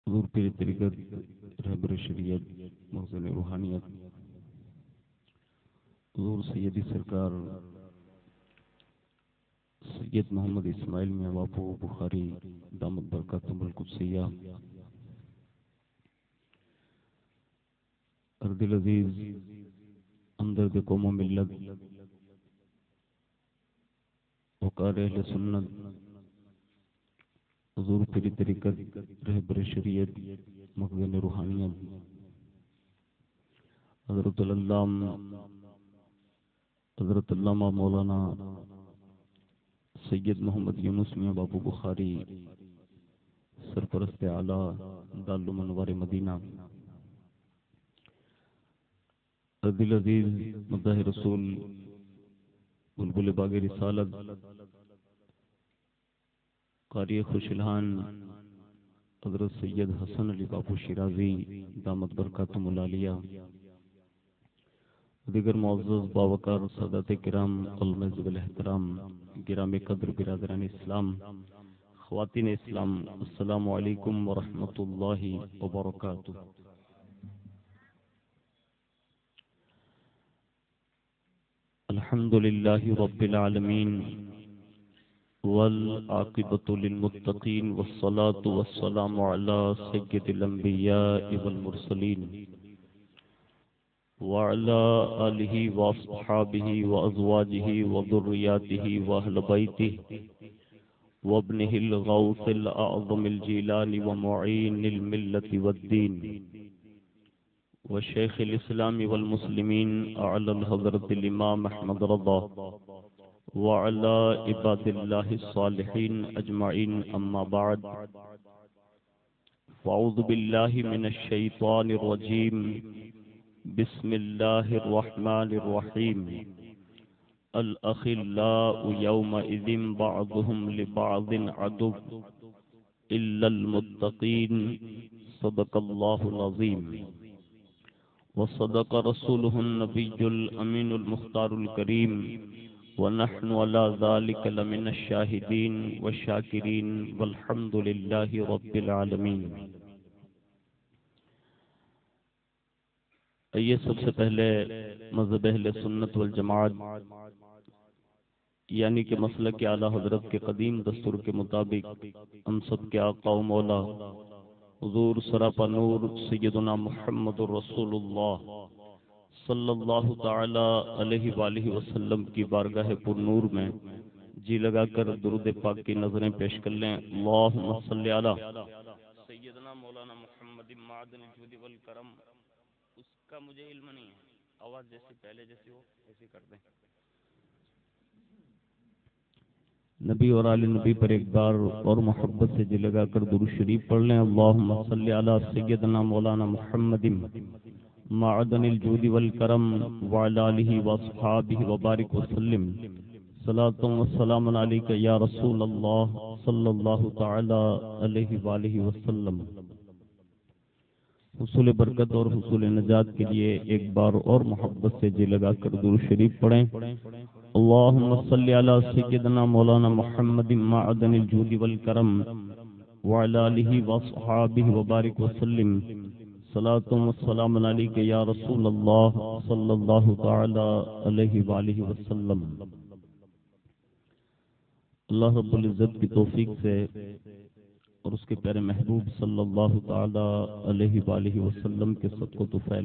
حضور پیر طریقت رہبر شریعت محسن روحانیت حضور سیدی سرکار سید محمد اسماعیل میاں باپو بخاری دامت برکاتہم القدسیہ ارد العزیز ہمدرد قوم و ملت وقار اہل سنت حضور پیر طریقت رہبر شریعت مخزن روحانیت حضرت علامہ مولانا سید محمد یونس میاں باپو بخاری سرپرست اعلیٰ دارالعلوم انوار مدینہ عبد العزیز مداح رسول بلبل باغ رسالت قاری خوش الحان حضرت سید حسن علی باپو شیرازی دامت برکاتہم العالیہ دیگر معزز باوقار سادات کرام المعز والاحترام گرامی قدر برادران اسلام خواتین اسلام السلام علیکم ورحمۃ اللہ وبرکاتہ۔ الحمد للہ رب العالمین والعاقبۃ للمتقین والصلاة والسلام علی سید الانبیاء والمرسلین وعلى آله وأصحابه وأزواجه وذرياته وأهل بيته وابنه الغوث الأعظم الجيلاني ومعين الملة والدين وشيخ الإسلام والمسلمين أعلى الحضرة الإمام أحمد رضا وعلى عباد الله الصالحين أجمعين أما بعد فأعوذ بالله من الشيطان الرجيم بسم الله الرحمن الرحيم الأخلاء يومئذ بعضهم لبعض عدو إلا المتقين صدق الله العظيم وصدق رسوله النبي الأمين المختار الكريم ونحن على ذلك لمن الشاهدين والشاكرين والحمد لله رب العالمين۔ یہ سب سے پہلے مذہب اہل سنت والجماعت یعنی کہ مسلک اعلیٰ حضرت کے قدیم دستور کے مطابق ہم سب کے آقا و مولا حضور سراپا نور سیدنا محمد رسول اللہ صلی اللہ تعالی علیہ وآلہ وسلم کی بارگاہ پر نور میں جی لگا کر درود پاک کی نظریں پیش کر لیں۔ اللہم صلی علی سیدنا مولانا محمد معدن الجود والکرم۔ اس کا مجھے علم نہیں ہے، آواز جیسی پہلے جیسی ہو ایسی کر دیں۔ نبی اور آل نبی پر ایک بار اور محبت سے جی لگا کر درود شریف پڑھ لیں۔ اللہم صلی علی سیدنا مولانا محمد معدن الجود والکرم وعلی آلہ واصحابہ وبارک وسلم۔ صلاۃ و سلام علیک یا رسول اللہ صلی اللہ تعالی علیہ وآلہ وسلم۔ حصول برکت اور حصول نجات کے لیے ایک بار اور محبت سے جی لگا کر درود شریف پڑھیں۔ اللہم صلی علی سیدنا مولانا محمد معدن الجود والکرم وعلی آلہ واصحابہ وبارک وسلم۔ صلاۃ و سلام علیک یا رسول اللہ صلی اللہ تعالی علیہ وآلہ وسلم۔ اللہ رب العزت کی توفیق سے اور اس کے پیارے محبوب صلی اللہ تعالی علیہ وآلہ وسلم کے صدق و طفیل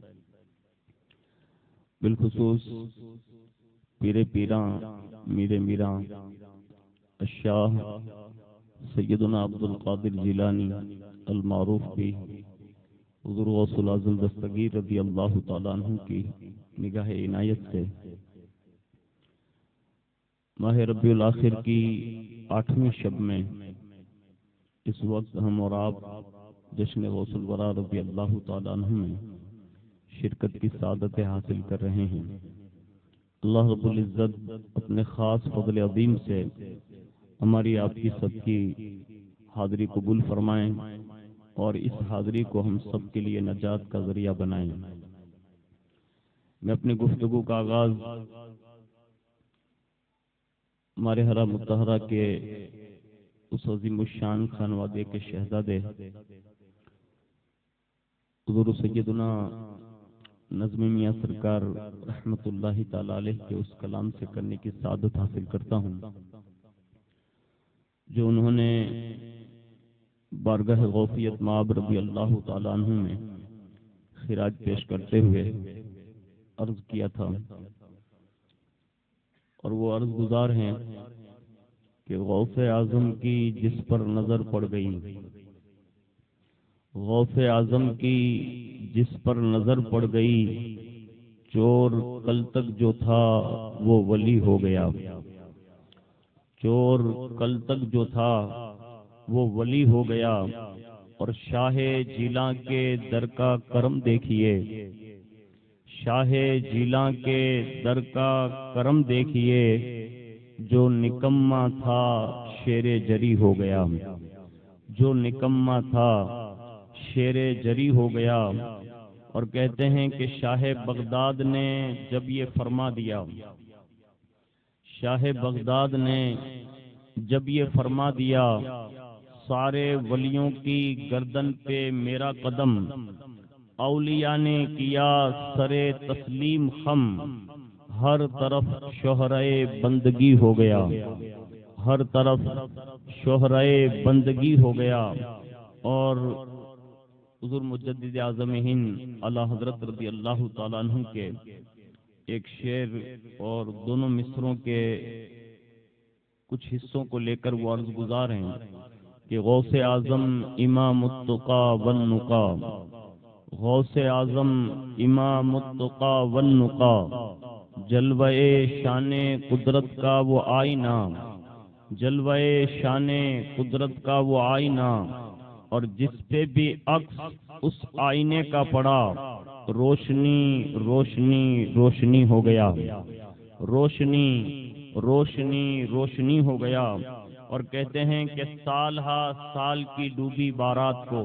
بالخصوص پیر پیراں میرے میراں الشاہ سیدنا عبد القادر جیلانی المعروف بھی حضور غوث الاعظم دستگیر رضی اللہ تعالیٰ عنہ کی نگاہ عنایت سے ماہ ربیع الاخر کی 8ویں شب میں اس وقت ہم اور آپ جشن غوث الورا رضی اللہ تعالیٰ عنہ میں شرکت کی سعادت حاصل کر رہے ہیں۔ اللہ رب العزت اپنے خاص فضل عظیم سے ہماری آپ کی سب کی حاضری قبول فرمائیں اور اس حاضری کو ہم سب کے لیے نجات کا ذریعہ بنائیں۔ میں اپنی گفتگو کا آغاز ہمارے حرم مطہرہ کے اس عظیم الشان خانوادے کے شہزادے حضور سیدنا نظم میاں سرکار رحمت اللہ تعالی علیہ کے اس کلام سے کرنے کی سعادت حاصل کرتا ہوں جو انہوں نے بارگاہ غوثیت مآب رضی اللہ تعالی عنہ میں خراج پیش کرتے ہوئے عرض کیا تھا، اور وہ عرض گزار ہیں کہ غوث اعظم کی جس پر نظر پڑ گئی، غوث اعظم کی جس پر نظر پڑ گئی، چور کل تک جو تھا وہ ولی ہو گیا، چور کل تک جو تھا وہ ولی ہو گیا، اور شاہ جیلاں کے در کا کرم دیکھیے، شاہ جیلاں کے در کا کرم دیکھیے، جو نکما تھا شیر جری ہو گیا، جو نکما تھا شیر جری ہو گیا۔ اور کہتے ہیں کہ شاہ بغداد نے جب یہ فرما دیا، شاہ بغداد نے جب یہ فرما دیا، سارے ولیوں کی گردن پہ میرا قدم، اولیاء نے کیا سرے تسلیم خم، ہر طرف شہرائے بندگی ہو گیا، ہر طرف شہرائے بندگی ہو گیا۔ اور حضور مجدد اعظم ہند اعلیٰ حضرت رضی اللہ تعالیٰ عنہ کے ایک شعر اور دونوں مصروں کے کچھ حصوں کو لے کر وہ عرض گزار ہیں کہ غوث اعظم امام التقا والنقا، غوث اعظم امام التقا والنقا، جلوہ شان قدرت کا وہ آئینہ، جلوہ شان قدرت کا وہ آئینہ، اور جس پہ بھی عکس اس آئینے کا پڑا، روشنی روشنی روشنی ہو گیا، روشنی روشنی روشنی ہو گیا۔ اور کہتے ہیں کہ سال ہا سال کی ڈوبی بارات کو،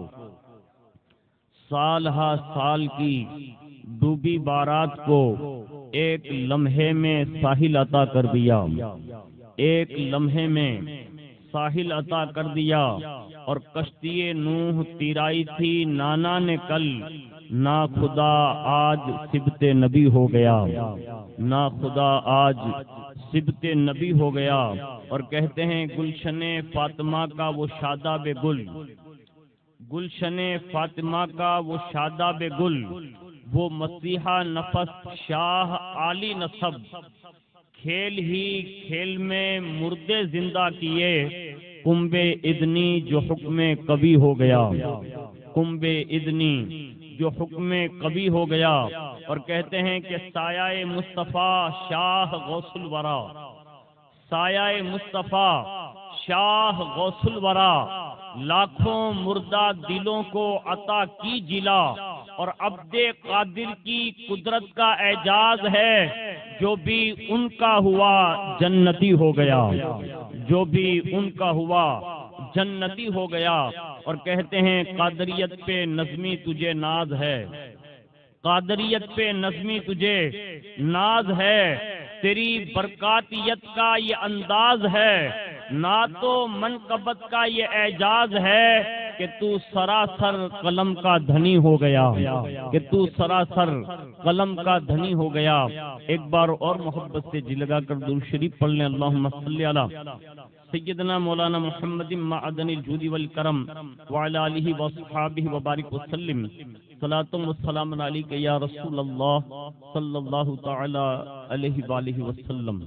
سال ہا سال کی ڈوبی بارات کو، ایک لمحے میں ساحل عطا کر دیا، ایک لمحے میں ساحل عطا کر دیا۔ اور کشتی نوح تیرائی تھی نانا نے کل، نا خدا آج سبت نبی ہو گیا، نا خدا آج سبت نبی ہو گیا۔ اور کہتے ہیں گلشن فاطمہ کا وہ شاداب گل، گلشن فاطمہ کا وہ شاداب گل، وہ مسیحا نفس شاہ عالی نصب، کھیل ہی کھیل میں مردے زندہ کیے، کنب ادنی جو حکم کبھی ہو گیا، کنب ادنی جو حکم کبھی ہو گیا۔ اور کہتے ہیں کہ سایہ مصطفیٰ شاہ غوث الورا، سایہ مصطفیٰ شاہ غوث الورا، لاکھوں مردہ دلوں کو عطا کی جلا، اور عبد قادر کی قدرت کا اعجاز ہے، جو بھی ان کا ہوا جنتی ہو گیا، جو بھی ان کا ہوا جنتی ہو گیا۔ اور کہتے ہیں قادریت پہ نظمی تجھے ناز ہے، قادریت پہ نظمی تجھے ناز ہے، تیری برکاتیت کا یہ انداز ہے، نعت و منقبت کا یہ اعجاز ہے، کہ تو سراسر قلم کا دھنی ہو گیا، کہ تو سراسر قلم کا دھنی ہو گیا۔ ایک بار اور محبت سے جی لگا کر درود شریف پڑھ لیں، اللہم صلی علی سیدنا مولانا محمد معدن الجود والکرم وعلی آلہ وصحابہ وبارک وسلم، صلاۃ و سلام علیک یا رسول اللہ صلی اللہ تعالی علیہ وآلہ وسلم۔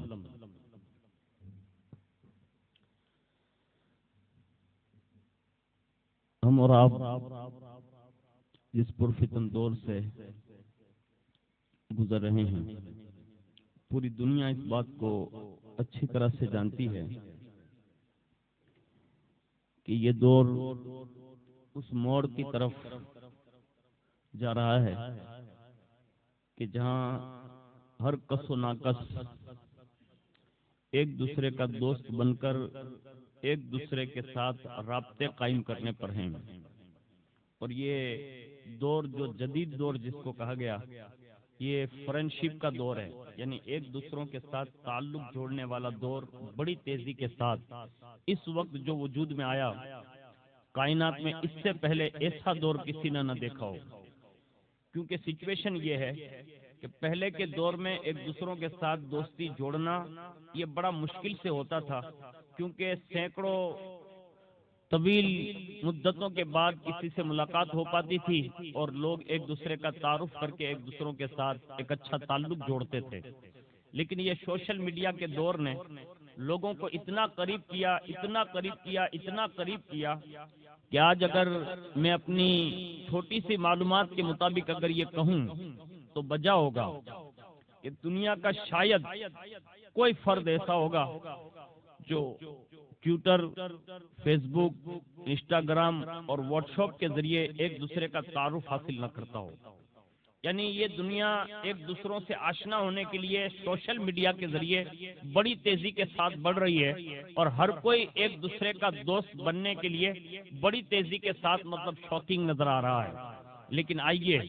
ہم اور آپ جس پرفتن دور سے گزر رہے ہیں، پوری دنیا اس بات کو اچھی طرح سے جانتی ہے کہ یہ دور اس موڑ کی طرف جا رہا ہے کہ جہاں ہر کس و ناکس ایک دوسرے کا دوست بن کر ایک دوسرے کے ساتھ رابطے قائم کرنے پر ہیں۔ اور یہ دور جو جدید دور جس کو کہا گیا، یہ فرینڈشپ کا دور ہے، یعنی ایک دوسروں کے ساتھ تعلق جوڑنے والا دور بڑی تیزی کے ساتھ اس وقت جو وجود میں آیا، کائنات میں اس سے پہلے ایسا دور کسی نے نہ دیکھا ہو۔ کیونکہ سچویشن یہ ہے کہ پہلے کے دور میں ایک دوسروں کے ساتھ دوستی جوڑنا یہ بڑا مشکل سے ہوتا تھا، کیونکہ سینکڑوں طویل مدتوں کے بعد کسی سے ملاقات ہو پاتی تھی اور لوگ ایک دوسرے کا تعارف کر کے ایک دوسروں کے ساتھ ایک اچھا تعلق جوڑتے تھے۔ لیکن یہ سوشل میڈیا کے دور نے لوگوں کو اتنا قریب کیا، اتنا قریب کیا، اتنا قریب کیا کہ آج اگر میں اپنی چھوٹی سی معلومات کے مطابق اگر یہ کہوں تو بجا ہوگا کہ دنیا کا شاید کوئی فرد ایسا ہوگا جو ٹویٹر، فیس بک، انسٹاگرام اور واٹس ایپ کے ذریعے ایک دوسرے کا تعارف حاصل نہ کرتا ہو۔ یعنی یہ دنیا ایک دوسروں سے آشنا ہونے کے لیے سوشل میڈیا کے ذریعے بڑی تیزی کے ساتھ بڑھ رہی ہے، اور ہر کوئی ایک دوسرے کا دوست بننے کے لیے بڑی تیزی کے ساتھ شوقین نظر آ رہا ہے۔ لیکن آئیے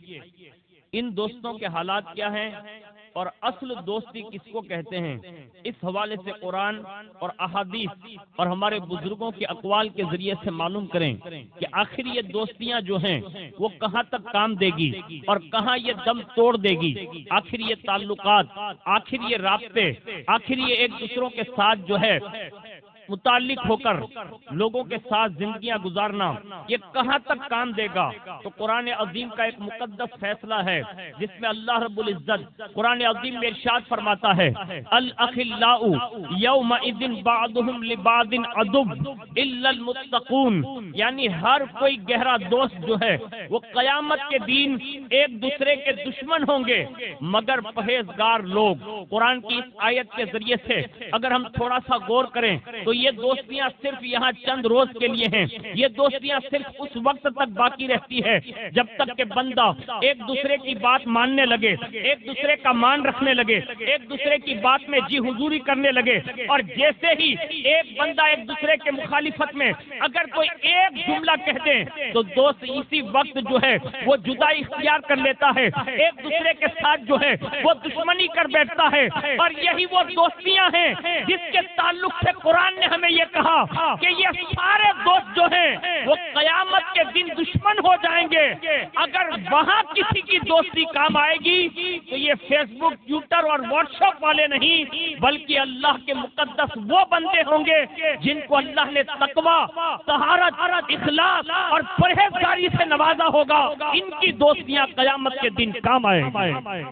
ان دوستوں کے حالات کیا ہیں اور اصل دوستی کس کو کہتے ہیں، اس حوالے سے قرآن اور احادیث اور ہمارے بزرگوں کے اقوال کے ذریعے سے معلوم کریں کہ آخر یہ دوستیاں جو ہیں وہ کہاں تک کام دے گی اور کہاں یہ دم توڑ دے گی، آخر یہ تعلقات، آخر یہ رابطے، آخر یہ ایک دوسروں کے ساتھ جو ہے متعلق ہو کر لوگوں کے ساتھ زندگیاں گزارنا یہ کہاں تک کام دے گا۔ تو قرآن عظیم کا ایک مقدس فیصلہ ہے جس میں اللہ رب العزت قرآن عظیم میں ارشاد فرماتا ہے الاخلاء یومئذ بعضهم لبعض عدو الا المتقون، یعنی ہر کوئی گہرا دوست جو ہے وہ قیامت کے دن ایک دوسرے کے دشمن ہوں گے مگر پرہیزگار لوگ۔ قرآن کی اس آیت کے ذریعے سے اگر ہم تھوڑا سا غور کریں تو یہ دوستیاں صرف یہاں چند روز کے لیے ہیں، یہ دوستیاں صرف اس وقت تک باقی رہتی ہے جب تک کہ بندہ ایک دوسرے کی بات ماننے لگے، ایک دوسرے کا مان رکھنے لگے، ایک دوسرے کی بات میں جی حضوری کرنے لگے، اور جیسے ہی ایک بندہ ایک دوسرے کے مخالفت میں اگر کوئی ایک جملہ کہہ دے تو دوست اسی وقت جو ہے وہ جدائی اختیار کر لیتا ہے، ایک دوسرے کے ساتھ جو ہے وہ دشمنی کر بیٹھتا ہے۔ اور یہی وہ دوستیاں ہیں جس کے تعلق سے قرآن نے ہمیں یہ کہا کہ یہ سارے دوست جو ہیں وہ قیامت کے دن دشمن ہو جائیں گے۔ اگر وہاں کسی کی دوستی کام آئے گی تو یہ فیس بک، ٹویٹر اور واٹس ایپ والے نہیں بلکہ اللہ کے مقدس وہ بندے ہوں گے جن کو اللہ نے تقوی، طہارت، اخلاص اور پرہیزگاری سے نوازا ہوگا، ان کی دوستیاں قیامت کے دن کام آئیں گی،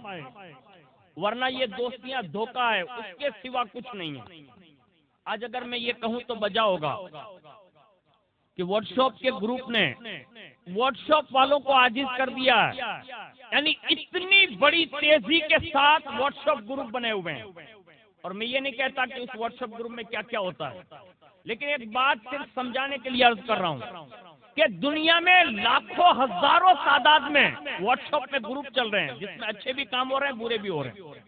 ورنہ یہ دوستیاں دھوکہ ہے، اس کے سوا کچھ نہیں ہے۔ آج اگر میں یہ کہوں تو بجا ہوگا کہ واٹس ایپ کے گروپ نے واٹس ایپ والوں کو عاجز کر دیا ہے، یعنی اتنی بڑی تیزی کے ساتھ واٹس ایپ گروپ بنے ہوئے ہیں۔ اور میں یہ نہیں کہتا کہ اس واٹس ایپ گروپ میں کیا کیا ہوتا ہے، لیکن ایک بات صرف سمجھانے کے لیے عرض کر رہا ہوں کہ دنیا میں لاکھوں ہزاروں تعداد میں واٹس ایپ میں گروپ چل رہے ہیں جس میں اچھے بھی کام ہو رہے ہیں، برے بھی ہو رہے ہیں۔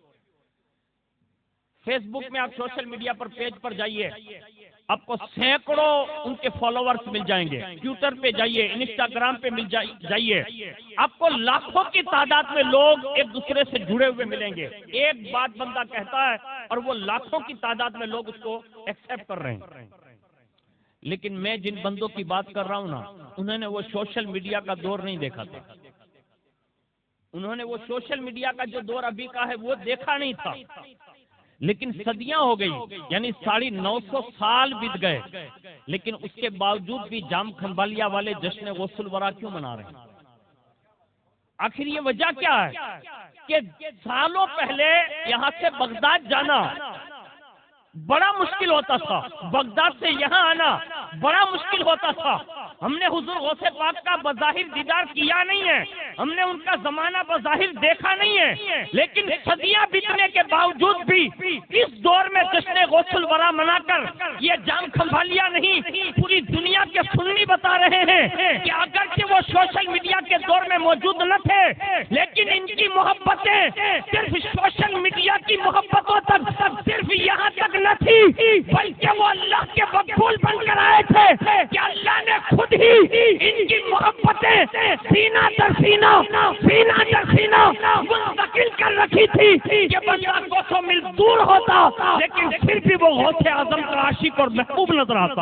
فیس بک میں آپ سوشل میڈیا پر پیج پر جائیے، آپ کو سینکڑوں ان کے فالوورز مل جائیں گے، ٹویٹر پہ جائیے، انسٹاگرام پہ مل جائیے، آپ کو لاکھوں کی تعداد میں لوگ ایک دوسرے سے جڑے ہوئے ملیں گے۔ ایک بات بندہ کہتا ہے اور وہ لاکھوں کی تعداد میں لوگ اس کو ایکسپٹ کر رہے ہیں۔ لیکن میں جن بندوں کی بات کر رہا ہوں نا، انہوں نے وہ سوشل میڈیا کا دور نہیں دیکھا تھا، انہوں نے وہ سوشل میڈیا کا جو دور ابھی کا ہے وہ دیکھا نہیں تھا، لیکن صدیاں ہو گئی، یعنی 950 سال بیت گئے، لیکن اس کے باوجود بھی جام کھنبالیا والے جشن غسل ورا کیوں منا رہے ہیں؟ آخر یہ وجہ کیا ہے کہ سالوں پہلے یہاں سے بغداد جانا بڑا مشکل ہوتا تھا، بغداد سے یہاں آنا بڑا مشکل ہوتا تھا۔ ہم نے حضور غوث پاک کا بظاہر دیدار کیا نہیں ہے، ہم نے ان کا زمانہ بظاہر دیکھا نہیں ہے، لیکن صدیاں بیتنے کے باوجود بھی اس دور میں جشن غسل ورا منا کر یہ جام کھنبالیا نہیں، پوری دنیا کے سنی بتا رہے ہیں کہ اگرچہ وہ سوشل میڈیا کے دور میں موجود نہ تھے، لیکن ان کی محبتیں صرف سوشل میڈیا کی محبتوں تک صرف یہاں تک نہ تھی، بلکہ وہ اللہ کے مقبول بن کر آئے تھے کہ اللہ نے خود ہی ان کی محبتیں سینہ در سینہ، سینہ در سینہ منتقل کر رکھی تھی کہ بندہ کوسوں میل دور ہوتا لیکن پھر بھی وہ غوث اعظم کا عاشق اور محبوب نظر آتا۔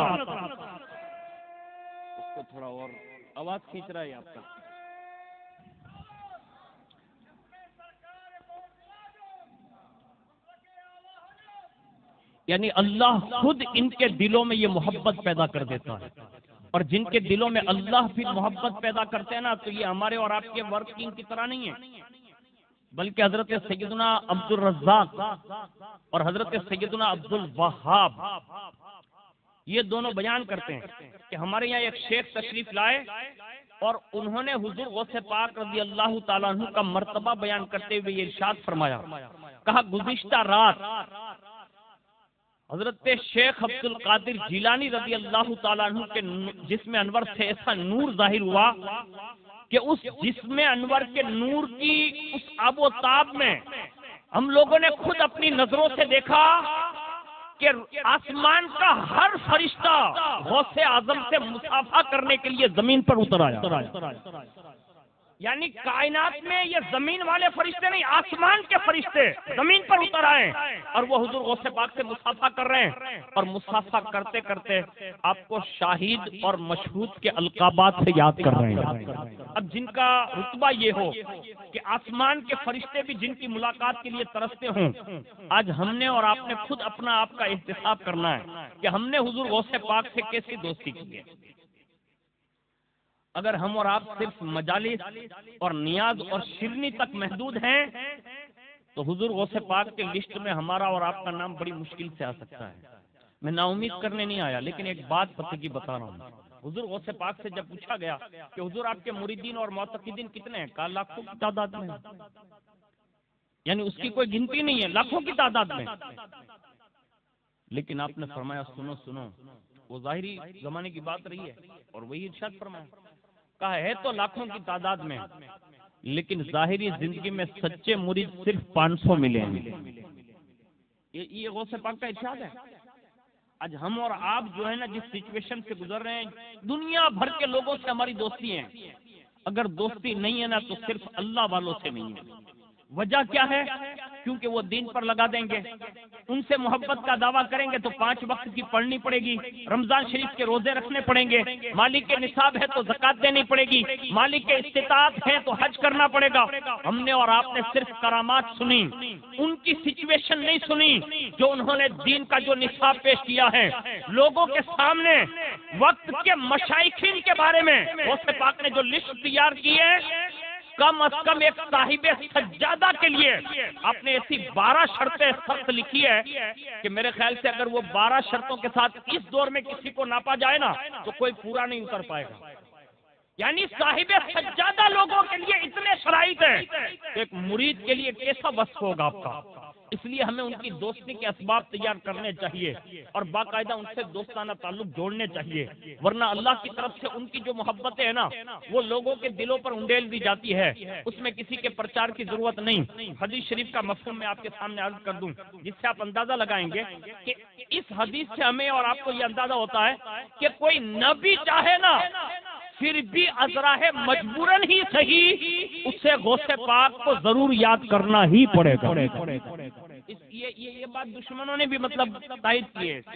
اس کو تھوڑا اور آواز کھینچ رہا ہے آپ کا۔ یعنی اللہ خود ان کے دلوں میں یہ محبت پیدا کر دیتا ہے، اور جن کے دلوں میں اللہ بھی محبت پیدا کرتے ہیں نا، تو یہ ہمارے اور آپ کے ورکنگ کی طرح نہیں ہے، بلکہ حضرت سیدنا عبد الرزاق اور حضرت سیدنا عبد الوہاب یہ دونوں بیان کرتے ہیں کہ ہمارے یہاں ایک شیخ تشریف لائے اور انہوں نے حضور غوث پاک رضی اللہ تعالیٰ عنہ کا مرتبہ بیان کرتے ہوئے یہ ارشاد فرمایا، کہا گزشتہ رات حضرت شیخ عبد القادر جیلانی رضی اللہ تعالیٰ عنہ کے جسم انور سے ایسا نور ظاہر ہوا کہ اس جسم انور کے نور کی اس آب و تاب میں ہم لوگوں نے خود اپنی نظروں سے دیکھا کہ آسمان کا ہر فرشتہ غوث اعظم سے مصافحہ کرنے کے لیے زمین پر اتر آیا، یعنی کائنات میں یہ زمین والے فرشتے نہیں، آسمان کے فرشتے زمین پر اتر آئے اور وہ حضور غوث پاک سے مصافحہ کر رہے ہیں، اور مصافحہ کرتے کرتے آپ کو شاہد اور مشہود کے القابات سے یاد کر رہے ہیں۔ اب جن کا رتبہ یہ ہو کہ آسمان کے فرشتے بھی جن کی ملاقات کے لیے ترستے ہوں، آج ہم نے اور آپ نے خود اپنا آپ کا احتساب کرنا ہے کہ ہم نے حضور غوث پاک سے کیسی دوستی کی ہے۔ اگر ہم اور آپ صرف مجالس اور نیاز اور شرنی تک محدود ہیں تو حضور غوث پاک کے لسٹ میں ہمارا اور آپ کا نام بڑی مشکل سے آ سکتا ہے۔ میں نا امید کرنے نہیں آیا، لیکن ایک بات پتہ کی بتا رہا ہوں۔ حضور غوث پاک سے جب پوچھا گیا کہ حضور آپ کے مریدین اور معتقدین کتنے ہیں، کہا لاکھوں کی تعداد میں، یعنی اس کی کوئی گنتی نہیں ہے، لاکھوں کی تعداد میں۔ لیکن آپ نے فرمایا سنو سنو، وہ ظاہری زمانے کی بات رہی ہے اور وہی ارشاد فرمایا، کہا ہے تو لاکھوں کی تعداد میں، لیکن ظاہری زندگی میں سچے مرید صرف 500 ملے ہیں۔ یہ غوث پاک کا ارشاد ہے۔ آج ہم اور آپ جو ہے نا جس سچویشن سے گزر رہے ہیں، دنیا بھر کے لوگوں سے ہماری دوستی ہے، اگر دوستی نہیں ہے نا تو صرف اللہ والوں سے نہیں ہے۔ وجہ کیا ہے؟ کیونکہ وہ دین پر لگا دیں گے، ان سے محبت کا دعویٰ کریں گے تو 5 وقت کی پڑھنی پڑے گی، رمضان شریف کے روزے رکھنے پڑیں گے، مالک کے نصاب ہے تو زکوٰۃ دینی پڑے گی، مالک کے استطاعت ہے تو حج کرنا پڑے گا۔ ہم نے اور آپ نے صرف کرامات سنی، ان کی سچویشن نہیں سنی جو انہوں نے دین کا جو نصاب پیش کیا ہے لوگوں کے سامنے۔ وقت کے مشائخین کے بارے میں غوث پاک نے جو لسٹ تیار کی ہے، کم از کم ایک صاحب سجادہ کے لیے آپ نے ایسی 12 شرطیں سخت لکھی ہے کہ میرے خیال سے اگر وہ 12 شرطوں کے ساتھ اس دور میں کسی کو ناپا جائے نا تو کوئی پورا نہیں اتر پائے گا۔ یعنی صاحب سجادہ لوگوں کے لیے اتنے شرائط ہیں، ایک مرید کے لیے کیسا وصف ہوگا آپ کا؟ اس لیے ہمیں ان کی دوستی کے اسباب تیار کرنے چاہیے اور باقاعدہ ان سے دوستانہ تعلق جوڑنے چاہیے، ورنہ اللہ کی طرف سے ان کی جو محبتیں ہیں نا وہ لوگوں کے دلوں پر انڈیل دی جاتی ہے، اس میں کسی کے پرچار کی ضرورت نہیں۔ حدیث شریف کا مفہوم میں آپ کے سامنے عرض کر دوں جس سے آپ اندازہ لگائیں گے کہ اس حدیث سے ہمیں اور آپ کو یہ اندازہ ہوتا ہے کہ کوئی نبی چاہے نا پھر بھی ازراہ مجبوراً ہی صحیح اسے غوث پاک کو ضرور یاد کرنا ہی پڑے گا۔ یہ بات دشمنوں نے بھی مطلب تائید کی ہے۔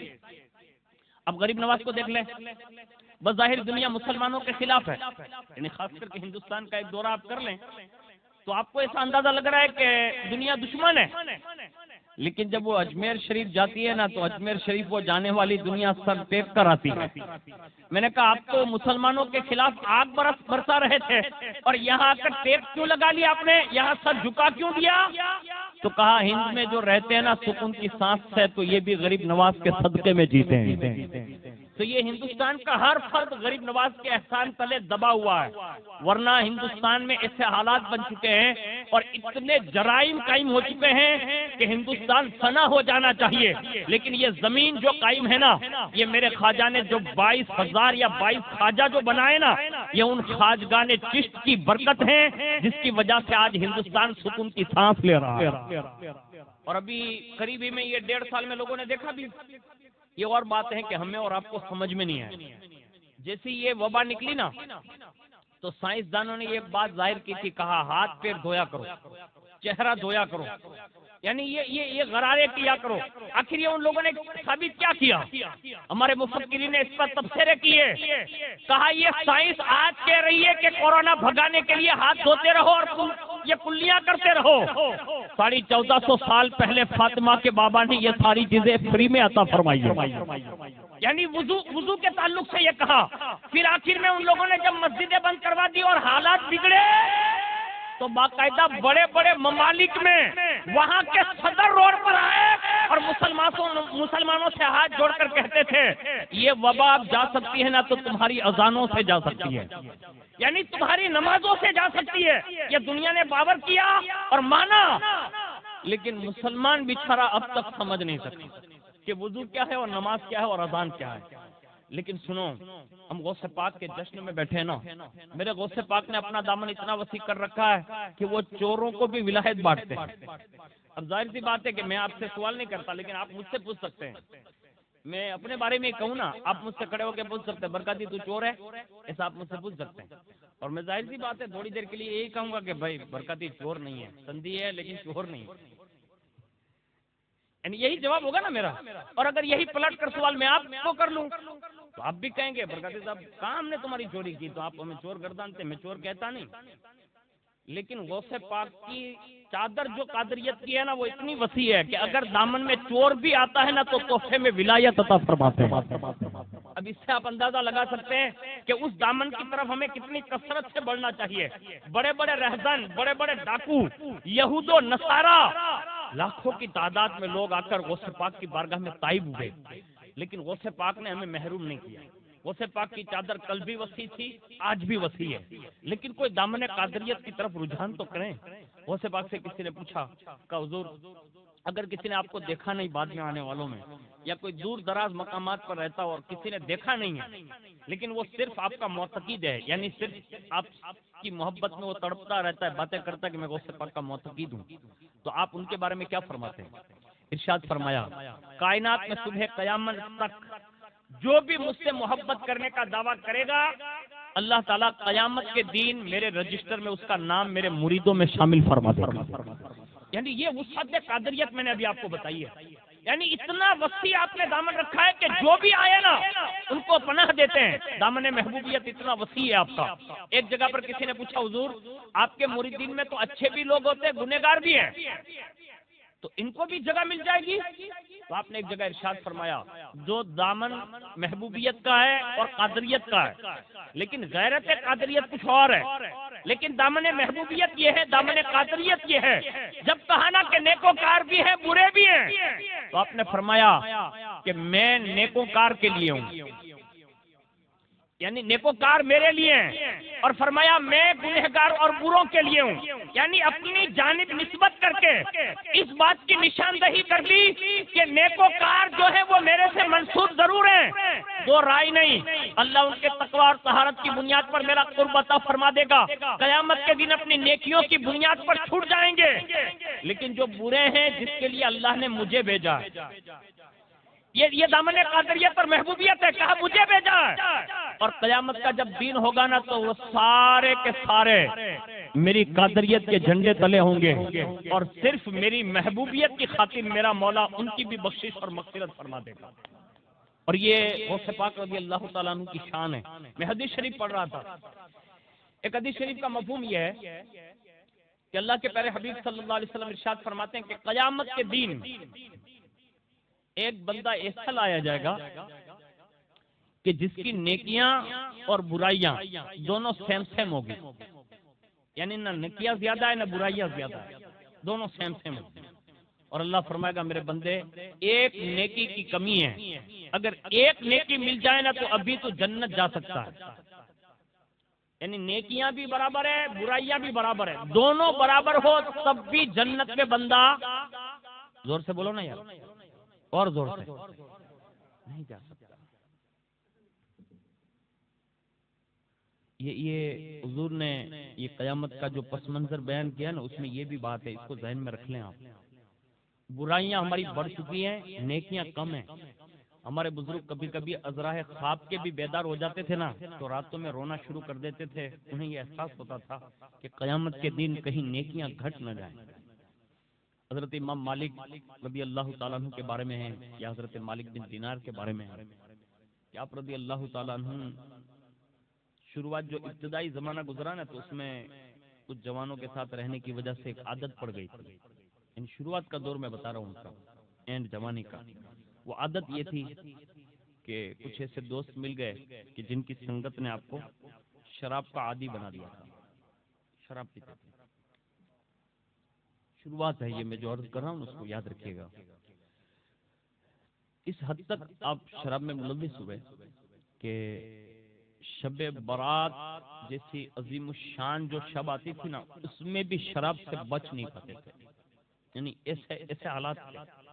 اب غریب نواز کو دیکھ لیں، بظاہر دنیا مسلمانوں کے خلاف ہے، یعنی خاص کر کے ہندوستان کا ایک دورہ آپ کر لیں تو آپ کو ایسا اندازہ لگ رہا ہے کہ دنیا دشمن ہے، لیکن جب وہ اجمیر شریف جاتی ہے نا تو اجمیر شریف وہ جانے والی دنیا سر ٹیک کر آتی ہے۔ میں نے کہا آپ تو مسلمانوں کے خلاف آگ برسا رہے تھے اور یہاں آ کر ٹیپ کیوں لگا لیا آپ نے، یہاں سر جھکا کیوں دیا؟ تو کہا ہند میں جو رہتے ہیں نا سکون کی سانس سے، تو یہ بھی غریب نواز کے صدقے میں جیتے ہیں۔ تو یہ ہندوستان کا ہر فرد غریب نواز کے احسان تلے دبا ہوا ہے، ورنہ ہندوستان میں ایسے حالات بن چکے ہیں اور اتنے جرائم قائم ہو چکے ہیں کہ ہندوستان فنا ہو جانا چاہیے، لیکن یہ زمین جو قائم ہے نا، یہ میرے خواجہ نے جو 22,000 یا 22 خواجہ جو بنائے نا، یہ ان خواجگان چشت کی برکت ہے جس کی وجہ سے آج ہندوستان سکون کی سانس لے رہا ہے۔ اور ابھی قریبی میں یہ 1.5 سال میں لوگوں نے دیکھا بھی، یہ اور بات ہے کہ ہمیں اور آپ کو سمجھ میں نہیں ہے۔ جیسی یہ وبا نکلی نا تو سائنسدانوں نے یہ بات ظاہر کی تھی، کہا ہاتھ پیر دھویا کرو، چہرہ دھویا کرو، یعنی یہ غرارے کیا کرو۔ آخر یہ ان لوگوں نے ثابت کیا کیا؟ ہمارے مفکرین نے اس پر تبصرے کیے، کہا یہ سائنس آج کہہ رہی ہے کہ کورونا بھگانے کے لیے ہاتھ دھوتے رہو اور یہ کلیاں کرتے رہو. 1450 سال پہلے فاطمہ کے بابا نے یہ ساری چیزیں فری میں عطا فرمائی ہے. یعنی وضو کے تعلق سے یہ کہا. پھر آخر میں ان لوگوں نے جب مسجدیں بند کروا دی اور حالات بگڑے تو باقاعدہ بڑے بڑے ممالک میں وہاں کے صدر روڈ پر آئے اور مسلمانوں سے ہاتھ جوڑ کر کہتے تھے یہ وبا اب جا سکتی ہے نہ تو تمہاری اذانوں سے جا سکتی ہے، یعنی تمہاری نمازوں سے جا سکتی ہے. یہ دنیا نے باور کیا اور مانا، لیکن مسلمان بیچارہ اب تک سمجھ نہیں سکتے کہ وضو کیا ہے اور نماز کیا ہے اور اذان کیا ہے. لیکن سنو، ہم غوث پاک کے جشن میں بیٹھے نا، میرے غوث پاک نے اپنا دامن اتنا وسیع کر رکھا ہے کہ وہ چوروں کو بھی ولایت بانٹتے ہیں. اب ظاہر سی بات ہے کہ میں آپ سے سوال نہیں کرتا، لیکن آپ مجھ سے پوچھ سکتے ہیں. میں اپنے بارے میں کہوں نا، آپ مجھ سے کھڑے ہو کے پوچھ سکتے ہیں برکاتی تو چور ہے، ایسا آپ مجھ سے پوچھ سکتے ہیں. اور میں ظاہر سی بات ہے تھوڑی دیر کے لیے یہی کہوں گا کہ بھائی برکاتی چور نہیں ہے، سندھی ہے لیکن چور نہیں ہے. یعنی یہی جواب ہوگا نا میرا. اور اگر یہی پلٹ کر سوال میں آپ کو کر لوں تو آپ بھی کہیں گے برکاتی صاحب کہاں ہم نے تمہاری چوری کی، تو آپ ہمیں چور گردانتے. میں چور کہتا نہیں، لیکن غوث پاک کی چادر جو قادریت کی ہے نا وہ اتنی وسیع ہے کہ اگر دامن میں چور بھی آتا ہے نا تو تحفے میں ولایت عطا فرماتے ہیں. اب اس سے آپ اندازہ لگا سکتے ہیں کہ اس دامن کی طرف ہمیں کتنی کثرت سے بڑھنا چاہیے. بڑے بڑے رہزن، بڑے بڑے ڈاکو، یہود و نصارا، لاکھوں کی تعداد میں لوگ آ کر غوث پاک کی بارگاہ میں تائب ہوئے، لیکن غوث پاک نے ہمیں محروم نہیں کیا. غوث پاک کی چادر کل بھی وسیع تھی، آج بھی وسیع ہے، لیکن کوئی دامن قادریت کی طرف رجحان تو کریں. غوث پاک سے کسی نے پوچھا کہ حضور اگر کسی نے آپ کو دیکھا نہیں بعد میں آنے والوں میں، یا کوئی دور دراز مقامات پر رہتا ہو اور کسی نے دیکھا نہیں ہے لیکن وہ صرف آپ کا معتقد ہے، یعنی صرف آپ کی محبت میں وہ تڑپتا رہتا ہے، باتیں کرتا ہے کہ میں غوث پاک کا معتقد ہوں، تو آپ ان کے بارے میں کیا فرماتے ہیں؟ ارشاد فرمایا کائنات میں صبح قیامت تک جو بھی مجھ سے محبت کرنے کا دعویٰ کرے گا اللہ تعالیٰ قیامت کے دن میرے رجسٹر میں اس کا نام میرے مریدوں میں شامل فرما دے گا. یعنی یہ وسعت قادریت میں نے ابھی آپ کو بتائی ہے. یعنی اتنا وسیع آپ نے دامن رکھا ہے کہ جو بھی آئے نا ان کو پناہ دیتے ہیں. دامن محبوبیت اتنا وسیع ہے آپ کا. ایک جگہ پر کسی نے پوچھا حضور آپ کے مریدین میں تو اچھے بھی لوگ ہوتے ہیں، گنہگار بھی ہیں، تو ان کو بھی جگہ مل جائے گی؟ تو آپ نے ایک جگہ ارشاد فرمایا جو دامن محبوبیت کا ہے اور قادریت کا ہے، لیکن غیرت قادریت کچھ اور ہے، لیکن دامن محبوبیت یہ ہے، دامن قادریت یہ ہے جب کہا نا کہ نیکوکار بھی ہیں برے بھی ہیں، تو آپ نے فرمایا کہ میں نیکوکار کے لیے ہوں، یعنی نیکوکار میرے لیے ہیں، اور فرمایا میں گنہگار اور بروں کے لیے ہوں. یعنی اپنی جانب نسبت کر کے اس بات کی نشاندہی کر لی کہ نیکوکار جو ہے وہ میرے سے منسوب ضرور ہیں، دو رائے نہیں. اللہ ان کے تقوی اور طہارت کی بنیاد پر میرا قرب عطا فرما دے گا، قیامت کے دن اپنی نیکیوں کی بنیاد پر چھوٹ جائیں گے. لیکن جو برے ہیں جس کے لیے اللہ نے مجھے بھیجا، یہ دامن قادریت اور محبوبیت ہے، کہا مجھے بھیجا ہے، اور قیامت کا جب دن ہوگا نا تو وہ سارے کے سارے میری قادریت کے جھنڈے تلے ہوں گے، اور صرف میری محبوبیت کی خاطر میرا مولا ان کی بھی بخشش اور مغفرت فرما دے گا. اور یہ غوث پاک رضی اللہ تعالیٰ عنہ کی شان ہے. میں حدیث شریف پڑھ رہا تھا، ایک حدیث شریف کا مفہوم یہ ہے کہ اللہ کے پیارے حبیب صلی اللہ علیہ وسلم ارشاد فرماتے ہیں کہ قیامت کے دن ایک بندہ ایسا لایا جائے گا کہ جس کی نیکیاں اور برائیاں دونوں سیم سیم ہوگی، یعنی نہ نیکیاں زیادہ ہے نہ برائیاں زیادہ ہے، دونوں سیم سیم ہوگی. اور اللہ فرمائے گا میرے بندے ایک نیکی کی کمی ہے، اگر ایک نیکی مل جائے نا تو ابھی تو جنت جا سکتا ہے. یعنی نیکیاں بھی برابر ہے، برائیاں بھی برابر ہے، دونوں برابر ہو تب بھی جنت میں بندہ، زور سے بولو نا یار، اور زور سے نہیں جا سکتا. یہ حضور نے یہ قیامت کا جو پس منظر بیان کیا نا اس میں یہ بھی بات ہے، اس کو ذہن میں رکھ لیں آپ. برائیاں ہماری بڑھ چکی ہیں، نیکیاں کم ہیں. ہمارے بزرگ کبھی کبھی ازراہ خواب کے بھی بیدار ہو جاتے تھے نا تو راتوں میں رونا شروع کر دیتے تھے. انہیں یہ احساس ہوتا تھا کہ قیامت کے دن کہیں نیکیاں گھٹ نہ جائیں. حضرت امام مالک رضی اللہ تعالیٰ عنہ کے بارے میں ہے، یا حضرت مالک بن دینار کے بارے میں ہے کہ آپ رضی اللہ تعالیٰ عنہ شروعات جو ابتدائی زمانہ گزرا نا تو اس میں کچھ جوانوں کے ساتھ رہنے کی وجہ سے ایک عادت پڑ گئی تھی، یعنی شروعات کا دور میں بتا رہا ہوں ان کا، اینڈ جوانی کا، وہ عادت یہ تھی کہ کچھ ایسے دوست مل گئے کہ جن کی سنگت نے آپ کو شراب کا عادی بنا دیا تھا، شراب پیتے تھے۔ شروعات ہے یہ، میں جو عرض کر رہا ہوں اس کو یاد رکھیے گا۔ اس حد تک آپ شراب میں ملوث ہوئے کہ شب برات جیسی عظیم الشان جو شب آتی تھی نا، اس میں بھی شراب سے بچ نہیں پاتے تھے، یعنی ایسے حالات تھے۔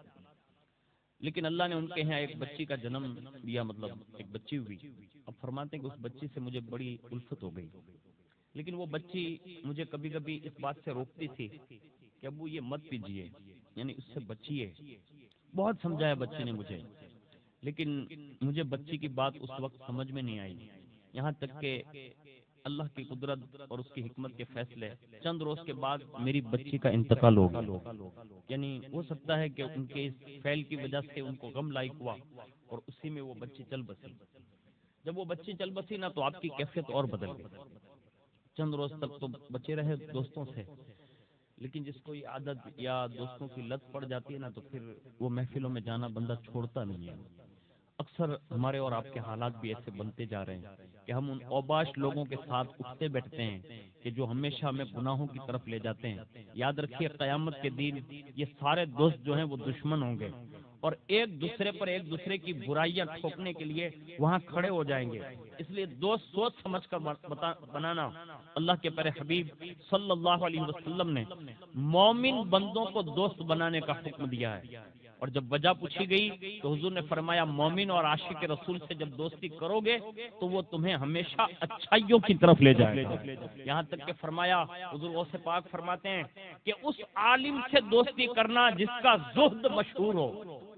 لیکن اللہ نے ان کے یہاں ایک بچی کا جنم دیا، مطلب ایک بچی ہوئی۔ اب فرماتے ہیں کہ اس بچی سے مجھے بڑی الفت ہو گئی، لیکن وہ بچی مجھے کبھی کبھی اس بات سے روکتی تھی کہ ابو یہ مت پیجیے، یعنی اس سے بچیے۔ بہت سمجھایا بچی نے مجھے، لیکن مجھے بچی کی بات اس وقت سمجھ میں نہیں آئی، یہاں تک کہ اللہ کی قدرت اور اس کی حکمت کے فیصلے، چند روز کے بعد میری بچی کا انتقال ہو گیا۔ یعنی ہو سکتا ہے کہ ان کے اس فعل کی وجہ سے ان کو غم لاحق ہوا اور اسی میں وہ بچی چل بسی۔ جب وہ بچی چل بسی نا تو آپ کی کیفیت اور بدل گئی۔ چند روز تک تو بچے رہے دوستوں سے، لیکن جس کو یہ عادت یا دوستوں کی لت پڑ جاتی ہے نا تو پھر وہ محفلوں میں جانا بندہ چھوڑتا نہیں ہے۔ اکثر ہمارے اور آپ کے حالات بھی ایسے بنتے جا رہے ہیں کہ ہم ان اوباش لوگوں کے ساتھ اٹھتے بیٹھتے ہیں کہ جو ہمیشہ ہمیں گناہوں کی طرف لے جاتے ہیں۔ یاد رکھیے قیامت کے دن یہ سارے دوست جو ہیں وہ دشمن ہوں گے اور ایک دوسرے پر ایک دوسرے کی برائیاں ٹھوکنے کے لیے وہاں کھڑے ہو جائیں گے۔ اس لیے دوست سوچ سمجھ کر بنانا۔ اللہ کے پیارے حبیب صلی اللہ علیہ وسلم نے مومن بندوں کو دوست بنانے کا حکم دیا ہے، اور جب وجہ پوچھی گئی تو حضور نے فرمایا مومن اور عاشق رسول سے جب دوستی کرو گے تو وہ تمہیں ہمیشہ اچھائیوں کی طرف لے جائے گا۔ یہاں تک کہ فرمایا حضور غوث پاک فرماتے ہیں کہ اس عالم سے دوستی کرنا جس کا زہد مشہور ہو،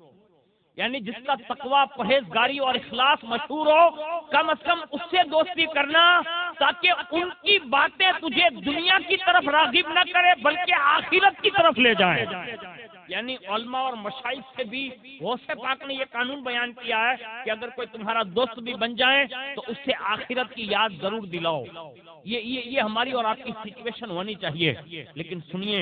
یعنی جس کا تقوی، پرہیزگاری اور اخلاص مشہور ہو، کم از کم اس سے دوستی کرنا تاکہ ان کی باتیں تجھے دنیا کی طرف راغب نہ کرے بلکہ آخرت کی طرف لے جائیں۔ یعنی علماء اور مشائخ سے بھی غوث پاک نے یہ قانون بیان کیا ہے کہ اگر کوئی تمہارا دوست بھی بن جائے تو اس سے آخرت کی یاد ضرور دلاؤ۔ یہ ہماری اور آپ کی سچویشن ہونی چاہیے۔ لیکن سنیے،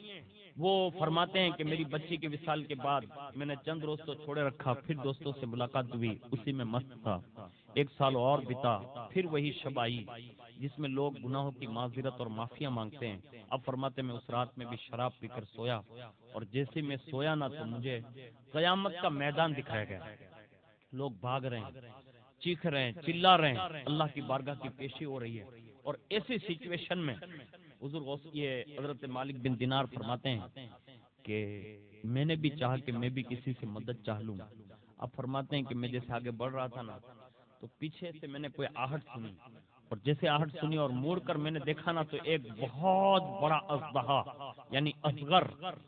وہ فرماتے ہیں کہ میری بچی کے وصال کے بعد میں نے چند روز تو چھوڑے رکھا، پھر دوستوں سے ملاقات ہوئی، اسی میں مست تھا۔ ایک سال اور بتا، پھر وہی شب آئی جس میں لوگ گناہوں کی معذرت اور معافیاں مانگتے ہیں۔ اب فرماتے میں اس رات میں بھی شراب پی کر سویا، اور جیسے میں سویا نہ تو مجھے قیامت کا میدان دکھایا گیا۔ لوگ بھاگ رہے ہیں، چیخ رہے ہیں، چلا رہے ہیں، اللہ کی بارگاہ کی پیشی ہو رہی ہے۔ اور ایسی سچویشن میں حضور غوث یہ حضرت مالک بن دینار فرماتے ہیں کہ میں نے بھی چاہا کہ میں بھی کسی سے مدد چاہ لوں۔ اب فرماتے ہیں کہ میں جیسے آگے بڑھ رہا تھا نا تو پیچھے سے میں نے کوئی آہٹ سنی، اور جیسے آہٹ سنی اور موڑ کر میں نے دیکھا نا تو ایک بہت بڑا اژدہا یعنی اصغر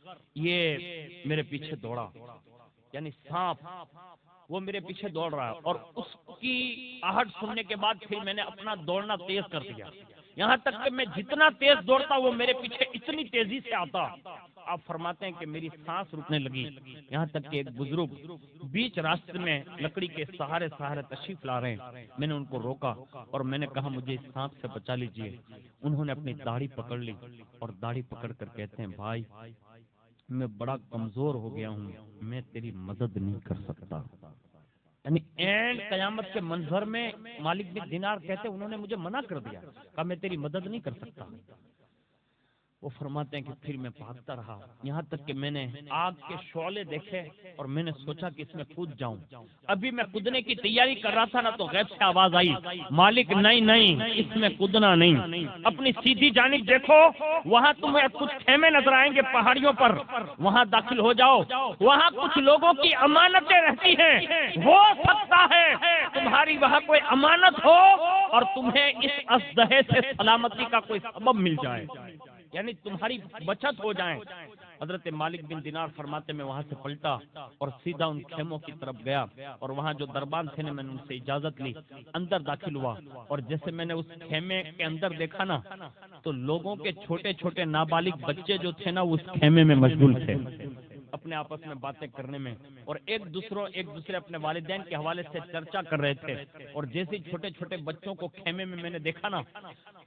یہ میرے پیچھے دوڑا، یعنی سانپ وہ میرے پیچھے دوڑ رہا ہے۔ اور اس کی آہٹ سننے کے بعد پھر میں نے اپنا دوڑنا تیز کر دیا، یہاں تک کہ میں جتنا تیز دوڑتا وہ میرے پیچھے اتنی تیزی سے آتا۔ آپ فرماتے ہیں کہ میری سانس رکنے لگی، یہاں تک کہ ایک بزرگ بیچ راستے میں لکڑی کے سہارے تشریف لا رہے ہیں۔ میں نے ان کو روکا اور میں نے کہا مجھے اس سانپ سے بچا لیجیے۔ انہوں نے اپنی داڑھی پکڑ لی اور داڑھی پکڑ کر کہتے ہیں بھائی میں بڑا کمزور ہو گیا ہوں، میں تیری مدد نہیں کر سکتا۔ یعنی اینڈ قیامت کے منظر میں مالک بن دینار کہتے انہوں نے مجھے منع کر دیا، کہا میں تیری مدد نہیں کر سکتا۔ وہ فرماتے ہیں کہ پھر میں بھاگتا رہا، یہاں تک کہ میں نے آگ کے شعلے دیکھے اور میں نے سوچا کہ اس میں کود جاؤں۔ ابھی میں کودنے کی تیاری کر رہا تھا نا تو غیب سے آواز آئی، مالک نہیں اس میں کودنا نہیں، اپنی سیدھی جانب دیکھو، وہاں تمہیں کچھ خیمے نظر آئیں گے پہاڑیوں پر، وہاں داخل ہو جاؤ، وہاں کچھ لوگوں کی امانتیں رہتی ہیں، ہو سکتا ہے تمہاری وہاں کوئی امانت ہو اور تمہیں اس اژدہے سے سلامتی کا کوئی سبب مل جائے، یعنی تمہاری بچت ہو جائیں۔ حضرت مالک بن دینار فرماتے میں وہاں سے پلٹا اور سیدھا ان خیموں کی طرف گیا، اور وہاں جو دربان تھے میں نے ان سے اجازت لی، اندر داخل ہوا، اور جیسے میں نے اس خیمے کے اندر دیکھا نا تو لوگوں کے چھوٹے چھوٹے نابالغ بچے جو تھے نا وہ اس خیمے میں مشغول تھے اپنے آپس میں باتیں کرنے میں، اور ایک دوسرے اپنے والدین کے حوالے سے چرچا کر رہے تھے۔ اور جیسے چھوٹے چھوٹے بچوں کو خیمے میں نے دیکھا نا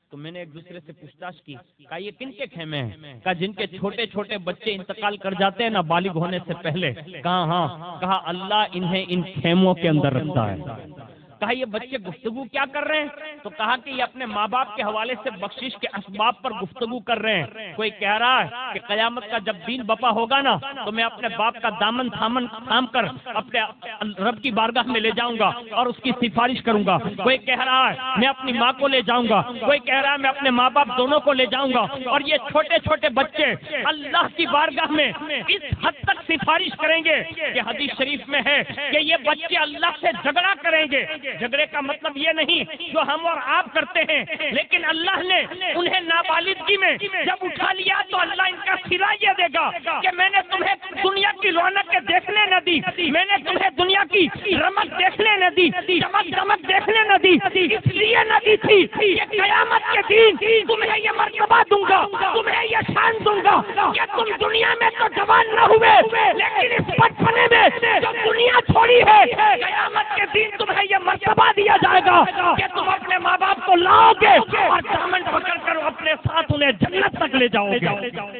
تو میں نے ایک دوسرے سے پوچھ تاچھ کی، کہا یہ کن کے خیمے ہیں؟ کہا جن کے چھوٹے چھوٹے بچے انتقال کر جاتے ہیں نا بالغ ہونے سے پہلے۔ کہا ہاں۔ کہا اللہ انہیں ان خیموں کے اندر رکھتا ہے۔ کہا یہ بچے گفتگو کیا کر رہے ہیں؟ تو کہا کہ یہ اپنے ماں باپ کے حوالے سے بخشش کے اسباب پر گفتگو کر رہے ہیں۔ کوئی کہہ رہا ہے کہ قیامت کا جب دین بپا ہوگا نا تو میں اپنے باپ کا دامن تھام کر اپنے رب کی بارگاہ میں لے جاؤں گا اور اس کی سفارش کروں گا۔ کوئی کہہ رہا ہے میں اپنی ماں کو لے جاؤں گا، کوئی کہہ رہا ہے میں اپنے ماں باپ دونوں کو لے جاؤں گا۔ اور یہ چھوٹے چھوٹے بچے اللہ کی بارگاہ میں اس حد تک سفارش کریں گے کہ حدیث شریف میں ہے کہ یہ بچے اللہ سے جھگڑا کریں گے۔ جھگڑے کا مطلب یہ نہیں جو ہم اور آپ کرتے ہیں، لیکن اللہ نے انہیں نابالغگی میں جب اٹھا لیا تو اللہ ان کا صلہ یہ دے گا کہ میں نے تمہیں دنیا کی رونقیں دیکھنے نہ دی، میں نے تمہیں دنیا کی رمق دیکھنے نہ دی، چمک دمک دیکھنے نہ دی، اس لیے نہ دی تھی کہ قیامت کے دن تمہیں یہ مرتبہ دوں گا، تمہیں یہ شان دوں گا کہ تم دنیا میں تو جوان نہ ہوئے، لیکن اس بچپنے میں جو دنیا چھوڑی ہے قیامت کے دن تمہیں یہ مرتبہ دیا جائے گا کہ تم اپنے ماں باپ کو لاؤ گے اور دامن پکڑ کر اپنے ساتھ انہیں جنت تک لے جاؤ گے۔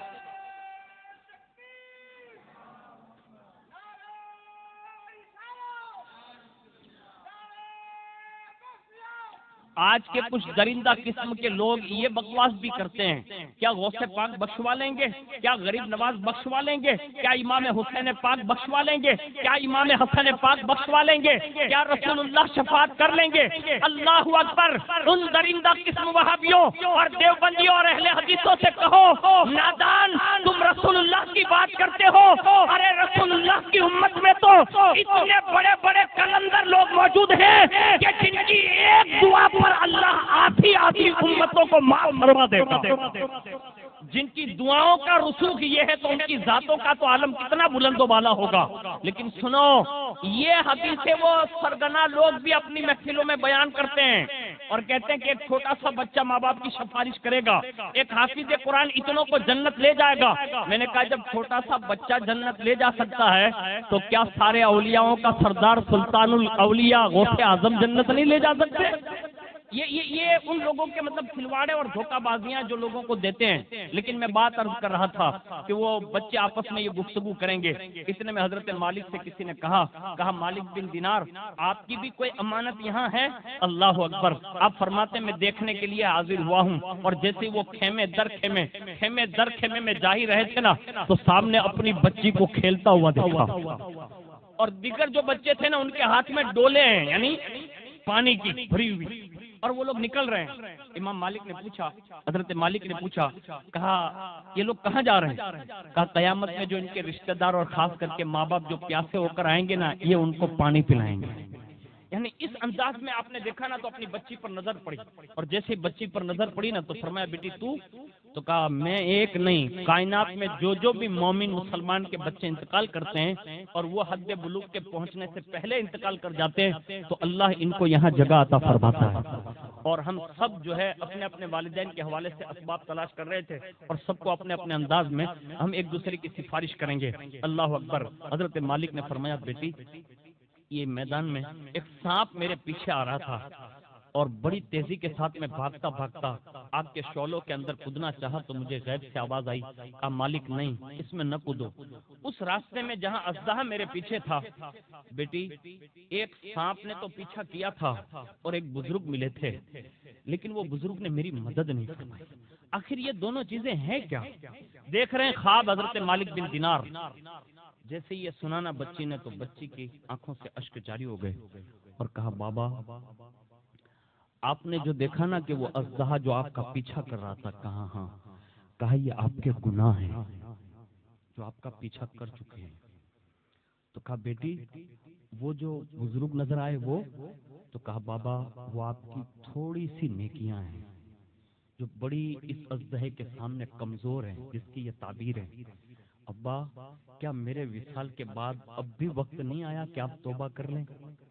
آج کے کچھ درندہ قسم کے لوگ یہ بکواس بھی کرتے ہیں، کیا غوث پاک بخشوا لیں گے؟ کیا غریب نواز بخشوا لیں گے؟ کیا امام حسین پاک بخشوا لیں گے؟ کیا امام حسن پاک بخشوا لیں گے؟ کیا رسول اللہ شفاعت کر لیں گے؟ اللہ اکبر! ان درندہ قسم وہابیوں اور دیوبندیوں اور اہل حدیثوں سے کہو نادان، تم رسول اللہ کی بات کرتے ہو، ارے رسول اللہ کی امت میں تو اتنے بڑے بڑے کلندر لوگ موجود ہیں کہ جن کی ایک دعا پر اللہ آدھی امتوں کو معاف فرما دے گا۔ جن کی دعاؤں کا رسوخ یہ ہے تو ان کی ذاتوں کا تو عالم کتنا بلند و بالا ہوگا۔ لیکن سنو، یہ حدیثیں وہ سرگنا لوگ بھی اپنی محفلوں میں بیان کرتے ہیں اور کہتے ہیں کہ ایک چھوٹا سا بچہ ماں باپ کی سفارش کرے گا، ایک حافظ قرآن اتنوں کو جنت لے جائے گا۔ میں نے کہا جب چھوٹا سا بچہ جنت لے جا سکتا ہے تو کیا سارے اولیاؤں کا سردار سلطان الاولیاء غوث اعظم جنت نہیں لے جا سکتے؟ یہ ان لوگوں کے مطلب کھلواڑے اور دھوکہ بازیاں جو لوگوں کو دیتے ہیں۔ لیکن میں بات عرض کر رہا تھا کہ وہ بچے آپس میں یہ گفتگو کریں گے۔ اتنے میں حضرت مالک سے کسی نے کہا مالک بن دینار آپ کی بھی کوئی امانت یہاں ہے؟ اللہ اکبر! آپ فرماتے میں دیکھنے کے لیے حاضر ہوا ہوں، اور جیسے وہ خیمے در خیمے میں جا ہی رہے تھے نا تو سامنے اپنی بچی کو کھیلتا ہوا دیکھا، اور دیگر جو بچے تھے نا ان کے ہاتھ میں ڈولے ہیں، یعنی پانی کی بھری ہوئی، اور وہ لوگ نکل رہے ہیں۔ امام مالک نے پوچھا، حضرت مالک نے پوچھا، کہا یہ لوگ کہاں جا رہے ہیں؟ کہا قیامت میں جو ان کے رشتہ دار اور خاص کر کے ماں باپ جو پیاسے ہو کر آئیں گے نا یہ ان کو پانی پلائیں گے۔ یعنی اس انداز میں آپ نے دیکھا نا تو اپنی بچی پر نظر پڑی، اور جیسے بچی پر نظر پڑی نا تو فرمایا بیٹی تو کہا میں ایک نہیں، کائنات میں جو بھی مومن مسلمان کے بچے انتقال کرتے ہیں اور وہ حد بلوغ کے پہنچنے سے پہلے انتقال کر جاتے ہیں تو اللہ ان کو یہاں جگہ عطا فرماتا ہے۔ اور ہم سب جو ہے اپنے اپنے والدین کے حوالے سے اسباب تلاش کر رہے تھے، اور سب کو اپنے اپنے انداز میں ہم ایک دوسرے کی سفارش کریں گے۔ اللہ اکبر! حضرت مالک نے فرمایا بیٹی یہ میدان میں ایک سانپ میرے پیچھے آ رہا تھا، اور بڑی تیزی کے ساتھ میں بھاگتا آگ کے شعلوں کے اندر کودنا چاہا تو مجھے غیب سے آواز آئی، کہا مالک نہیں، اس میں نہ کودو۔ اس راستے میں جہاں اژدہا میرے پیچھے تھا بیٹی، ایک سانپ نے تو پیچھا کیا تھا اور ایک بزرگ ملے تھے، لیکن وہ بزرگ نے میری مدد نہیں فرمائی۔ آخر یہ دونوں چیزیں ہیں کیا؟ دیکھ رہے ہیں خواب حضرت مالک بن دینار۔ جیسے یہ سنانا بچی نے تو بچی کی آنکھوں سے اشک جاری ہو گئے اور کہا بابا آپ نے جو دیکھا نا کہ وہ اژدہا جو آپ کا پیچھا کر رہا تھا، کہا ہاں، کہا یہ آپ کے گناہ ہیں جو آپ کا پیچھا کر چکے ہیں۔ تو کہا بیٹی وہ جو بزرگ نظر آئے وہ؟ تو کہا بابا وہ آپ کی تھوڑی سی نیکیاں ہیں جو بڑی اس اژدہے کے سامنے کمزور ہیں، جس کی یہ تعبیر ہے۔ ابا کیا میرے وصال کے بعد اب بھی وقت نہیں آیا کہ آپ توبہ کر لیں؟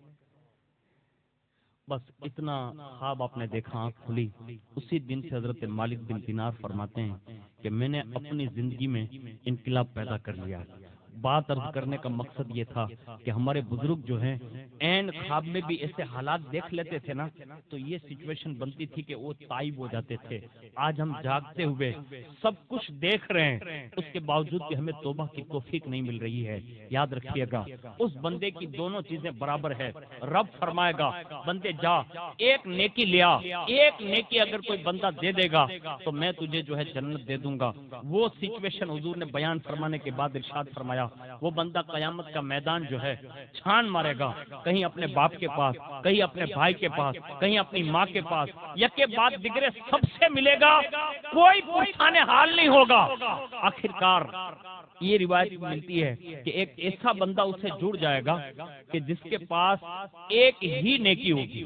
بس اتنا خواب آپ نے دیکھا، آنکھ کھلی۔ اسی دن سے حضرت مالک بن دینار فرماتے ہیں کہ میں نے اپنی زندگی میں انقلاب پیدا کر لیا۔ بات عرض کرنے کا مقصد یہ تھا کہ ہمارے بزرگ جو ہیں عین خواب میں بھی ایسے حالات دیکھ لیتے تھے نا تو یہ سچویشن بنتی تھی کہ وہ تائب ہو جاتے تھے. آج ہم جاگتے ہوئے سب کچھ دیکھ رہے ہیں, اس کے باوجود بھی ہمیں توبہ کی توفیق نہیں مل رہی ہے. یاد رکھیے گا اس بندے کی دونوں چیزیں برابر ہے. رب فرمائے گا بندے جا ایک نیکی لیا, ایک نیکی اگر کوئی بندہ دے دے گا تو میں تجھے جو ہے جنت دے دوں گا. وہ سچویشن حضور نے بیان فرمانے کے بعد ارشاد فرمایا وہ بندہ قیامت کا میدان جو ہے چھان مارے گا, کہیں اپنے باپ کے پاس, کہیں اپنے بھائی کے پاس, کہیں اپنی ماں کے پاس, یکے بعد دیگرے سب سے ملے گا, کوئی پرسان حال نہیں ہوگا. آخرکار یہ روایت ملتی ہے کہ ایک ایسا بندہ اسے جڑ جائے گا کہ جس کے پاس ایک ہی نیکی ہوگی,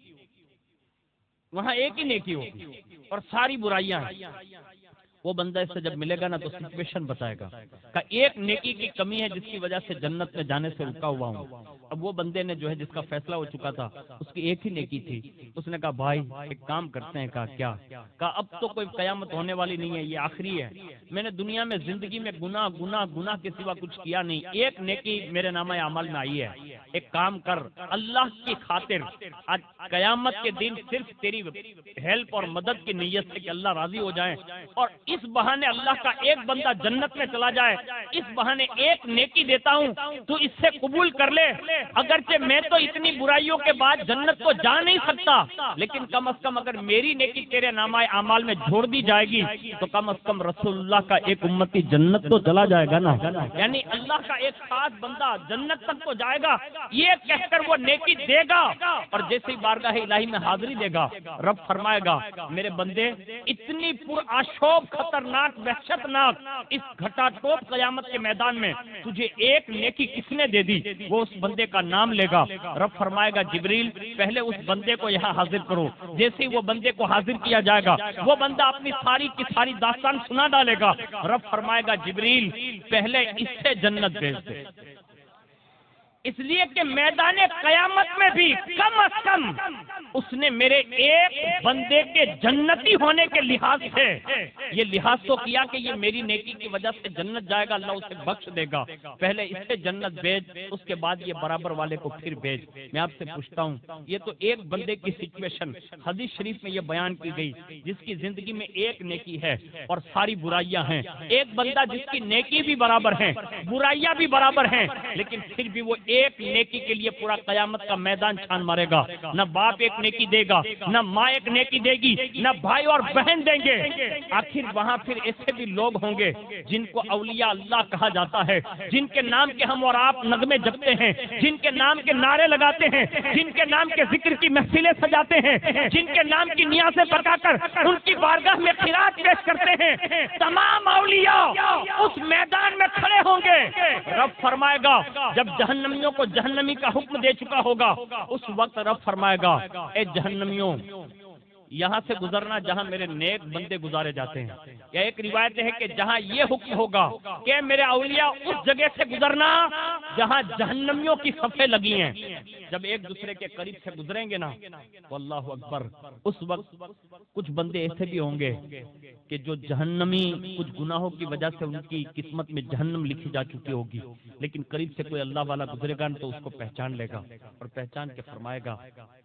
وہاں ایک ہی نیکی ہوگی اور ساری برائیاں ہیں. وہ بندہ اس سے جب ملے گا نا تو سچویشن بتائے گا کہ ایک نیکی کی کمی ہے جس کی وجہ سے جنت میں جانے سے رکا ہوا ہوں. اب وہ بندے نے جو ہے جس کا فیصلہ ہو چکا تھا اس کی ایک ہی نیکی تھی. اس نے کہا بھائی ایک کام کرتے ہیں. کہا کیا؟ کہا اب تو کوئی قیامت ہونے والی نہیں ہے, یہ آخری ہے. میں نے دنیا میں زندگی میں گناہ کے سوا کچھ کیا نہیں, ایک نیکی میرے نامہ اعمال میں آئی ہے. ایک کام کر, اللہ کی خاطر آج قیامت کے دن صرف تیری ہیلپ اور مدد کی نیت سے کہ اللہ راضی ہو جائے اور اس بہانے اللہ کا ایک بندہ جنت میں چلا جائے, اس بہانے ایک نیکی دیتا ہوں تو اس سے قبول کر لے. اگرچہ میں تو اتنی برائیوں کے بعد جنت کو جا نہیں سکتا, لیکن کم از کم اگر میری نیکی تیرے نامہ اعمال میں جوڑ دی جائے گی تو کم از کم رسول اللہ کا ایک امتی جنت تو چلا جائے گا نا. یعنی اللہ کا ایک خاص بندہ جنت تک تو جائے گا, یہ کہہ کر وہ نیکی دے گا اور جیسے ہی بارگاہ الہی میں حاضری دے گا رب فرمائے گا میرے بندے اتنی پرآشوب خطرناک وحشت ناک اس گھٹا ٹوپ قیامت کے میدان میں تجھے ایک نیکی کس نے دے دی, وہ اس بندے کا نام لے گا. رب فرمائے گا جبریل پہلے اس بندے کو یہاں حاضر کرو. جیسے ہی وہ بندے کو حاضر کیا جائے گا وہ بندہ اپنی ساری کی ساری داستان سنا ڈالے گا. رب فرمائے گا جبریل پہلے اس سے جنت بھیج دے, اس لیے کہ میدان قیامت میں بھی کم از کم اس نے میرے ایک بندے کے جنتی ہونے کے لحاظ سے یہ لحاظ تو کیا کہ یہ میری نیکی کی وجہ سے جنت جائے گا, اللہ اسے بخش دے گا. پہلے اس سے جنت بھیج, اس کے بعد یہ برابر والے کو پھر بھیج. میں آپ سے پوچھتا ہوں یہ تو ایک بندے کی سچویشن حدیث شریف میں یہ بیان کی گئی جس کی زندگی میں ایک نیکی ہے اور ساری برائیاں ہیں. ایک بندہ جس کی نیکی بھی برابر ہیں برائیاں بھی برابر ہیں, لیکن پھر بھی وہ ایک نیکی کے لیے پورا قیامت کا میدان چھان مارے گا. نہ باپ ایک نیکی دے گا, نہ ماں ایک نیکی دے گی, نہ بھائی اور بہن دیں گے. آخر وہاں پھر ایسے بھی لوگ ہوں گے جن کو اولیاء اللہ کہا جاتا ہے, جن کے نام کے ہم اور آپ نغمے جپتے ہیں, جن کے نام کے نعرے لگاتے ہیں, جن کے نام کے ذکر کی محفلیں سجاتے ہیں, جن کے نام کی نیازیں پکا کر ان کی بارگاہ میں خیرات پیش کرتے ہیں. تمام اولیاء اس میدان میں کھڑے ہوں گے. رب فرمائے گا جب جہنمیوں کو جہنمی کا حکم دے چکا ہوگا اس وقت رب فرمائے گا اے جہنمیوں یہاں سے گزرنا جہاں میرے نیک بندے گزارے جاتے ہیں. یا ایک روایت ہے کہ جہاں یہ حکم ہوگا کہ میرے اولیاء اس جگہ سے گزرنا جہاں جہنمیوں کی صفیں لگی ہیں. جب ایک دوسرے کے قریب سے گزریں گے نا تو اللہ اکبر, اس وقت کچھ بندے ایسے بھی ہوں گے کہ جو جہنمی کچھ گناہوں کی وجہ سے ان کی قسمت میں جہنم لکھی جا چکی ہوگی, لیکن قریب سے کوئی اللہ والا گزرے گا تو اس کو پہچان لے گا اور پہچان کے فرمائے گا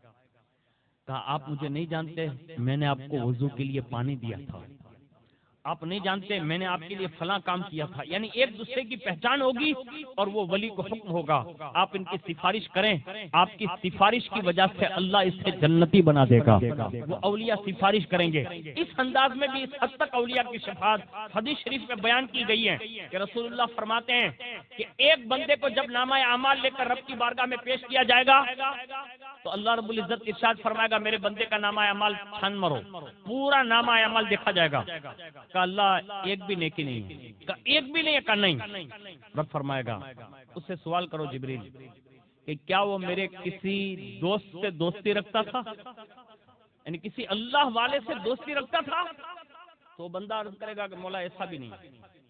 کہا آپ مجھے نہیں جانتے, میں نے آپ کو وضو کے لیے پانی دیا تھا. آپ نہیں جانتے میں نے آپ کے لیے فلاں کام کیا تھا. یعنی ایک دوسرے کی پہچان ہوگی اور وہ ولی کو حکم ہوگا آپ ان کی سفارش کریں, آپ کی سفارش کی وجہ سے اللہ اسے جنتی بنا دے گا. وہ اولیاء سفارش کریں گے. اس انداز میں بھی اس حد تک اولیاء کی شفاعت حدیث شریف میں بیان کی گئی ہے کہ رسول اللہ فرماتے ہیں کہ ایک بندے کو جب نامہ اعمال لے کر رب کی بارگاہ میں پیش کیا جائے گا تو اللہ رب العزت ارشاد فرمائے گا میرے بندے کا نامہ اعمال چھان مرو, پورا نامہ اعمال دیکھا جائے گا. کہ اللہ ایک بھی نیکی نہیں ہے, کہ ایک بھی نہیں ہے, کہ نہیں. رب فرمائے گا اس سے سوال کرو جبریل کہ کیا وہ میرے کسی دوست سے دوستی رکھتا تھا, یعنی کسی اللہ والے سے دوستی رکھتا تھا؟ تو بندہ عرض کرے گا کہ مولا ایسا بھی نہیں.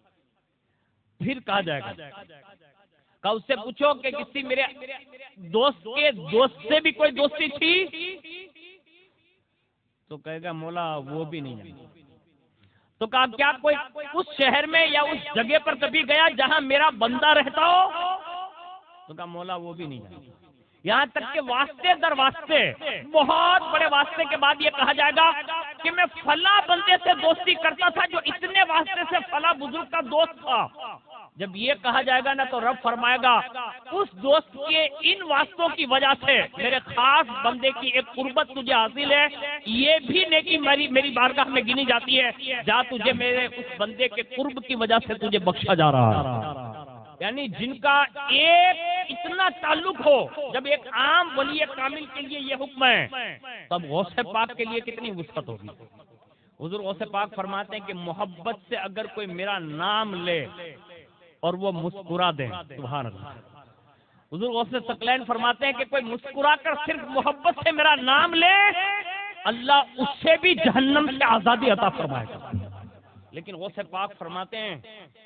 پھر کہا جائے گا کہ اس سے پوچھو کہ کسی میرے دوست کے دوست سے بھی کوئی دوستی تھی؟ تو کہے گا مولا وہ بھی نہیں. تو تو کہا کیا کوئی اس شہر میں یا اس جگہ پر کبھی گیا جہاں میرا بندہ رہتا ہو؟ تو کہا مولا وہ بھی نہیں جانتا۔ یہاں تک کہ واسطے در واسطے، بہت بڑے واسطے کے بعد یہ کہا جائے گا کہ میں فلاں بندے سے دوستی کرتا تھا جو اتنے واسطے سے فلاں بزرگ کا دوست تھا۔ جب یہ کہا جائے گا نا تو رب فرمائے گا اس دوست کے ان واسطوں کی وجہ سے میرے خاص بندے کی ایک قربت تجھے حاصل ہے، یہ بھی نیکی میری بارگاہ میں گنی جاتی ہے، جا تجھے میرے اس بندے کے قرب کی وجہ سے تجھے بخشا جا رہا ہے۔ یعنی جن کا ایک اتنا تعلق ہو، جب ایک عام ولی کامل کے لیے یہ حکم ہے، تب غوث پاک کے لیے کتنی وسعت ہوگی۔ حضور غوث پاک فرماتے ہیں کہ محبت سے اگر کوئی میرا نام لے اور وہ مسکرا دیں، سبحان اللہ۔ حضور غوث ثقلین فرماتے ہیں کہ کوئی مسکرا کر صرف محبت سے میرا نام لے، اللہ اس سے بھی جہنم سے آزادی عطا فرمائے گا۔ لیکن غوث پاک فرماتے ہیں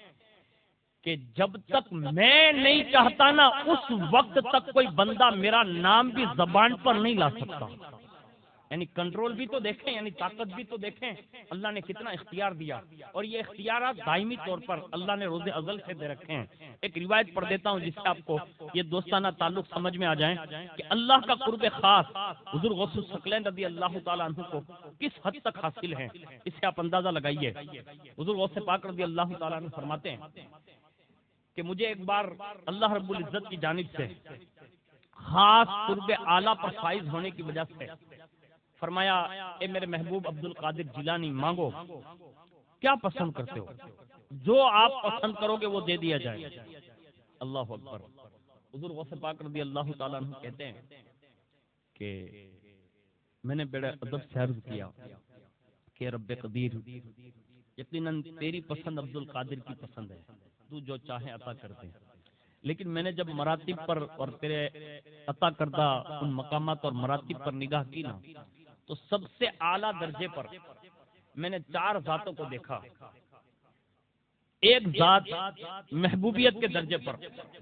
کہ جب تک میں نہیں چاہتا نا اس وقت تک کوئی بندہ میرا نام بھی زبان پر نہیں لا سکتا۔ یعنی کنٹرول بھی تو دیکھیں، یعنی طاقت بھی تو دیکھیں، اللہ نے کتنا اختیار دیا، اور یہ اختیارات دائمی طور پر اللہ نے روز ازل سے دے رکھے ہیں۔ ایک روایت پڑھ دیتا ہوں جس سے آپ کو یہ دوستانہ تعلق سمجھ میں آ جائیں کہ اللہ کا قرب خاص حضور غوث ثقلین رضی اللہ تعالیٰ عنہ کو کس حد تک حاصل ہے، اس سے آپ اندازہ لگائیے۔ حضور غوث پاک رضی اللہ تعالیٰ عنہ فرماتے ہیں کہ مجھے ایک بار اللہ رب العزت کی جانب سے خاص قرب اعلیٰ پر فائز ہونے کی وجہ سے فرمایا، اے میرے محبوب عبد القادر جیلانی، مانگو، کیا پسند کرتے ہو، جو آپ پسند کرو گے وہ دے دیا جائے۔ اللہ اکبر۔ حضور غوث پاک رضی اللہ تعالیٰ عنہ کہتے ہیں کہ میں نے بڑے ادب سے عرض کیا کہ رب قدیر، یقیناً تیری پسند عبد القادر کی پسند ہے، تو جو چاہے عطا کرتے ہیں، لیکن میں نے جب مراتب پر اور تیرے عطا کردہ ان مقامات اور مراتب پر نگاہ کی نا، تو سب سے اعلیٰ درجے پر میں نے 4 ذاتوں کو دیکھا۔ ایک ذات محبوبیت کے درجے پر،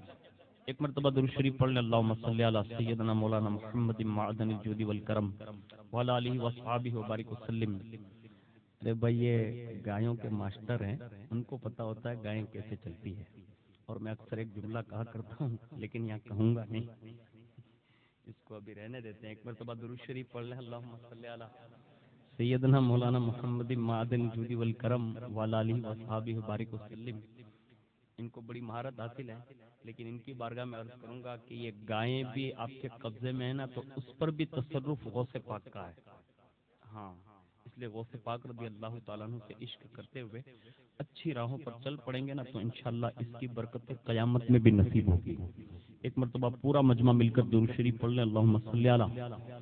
ایک مرتبہ درود شریف پڑھ لیں، اللہم صلی علی سیدنا مولانا محمد معدن الجود والکرم وعلی آلہ وصحبہ وبارک وسلم۔ ارے بھائی، یہ گایوں کے ماسٹر ہیں، ان کو پتہ ہوتا ہے گائیں کیسے چلتی ہے، اور میں اکثر ایک جملہ کہا کرتا ہوں لیکن یہاں کہوں گا نہیں، اس کو ابھی رہنے دیتے ہیں۔ ایک مرتبہ درود شریف پڑھ لیں، اللہم صلی علی سیدنا مولانا محمد معدن الجود والکرم وعلی آلہ وصحبہ وبارک وسلم۔ ان کو بڑی مہارت حاصل ہے، لیکن ان کی بارگاہ میں عرض کروں گا کہ یہ گائیں بھی آپ کے قبضے میں ہے نا، تو اس پر بھی تصرف غوث پاک کا ہے۔ ہاں، اس لیے غوث پاک رضی اللہ تعالیٰ عنہ سے عشق کرتے ہوئے اچھی راہوں پر چل پڑیں گے نا، تو انشاءاللہ اس کی برکت قیامت میں بھی نصیب ہوگی۔ ایک مرتبہ پورا مجمع مل کر درود شریف پڑھ لیں، اللہم صلی علی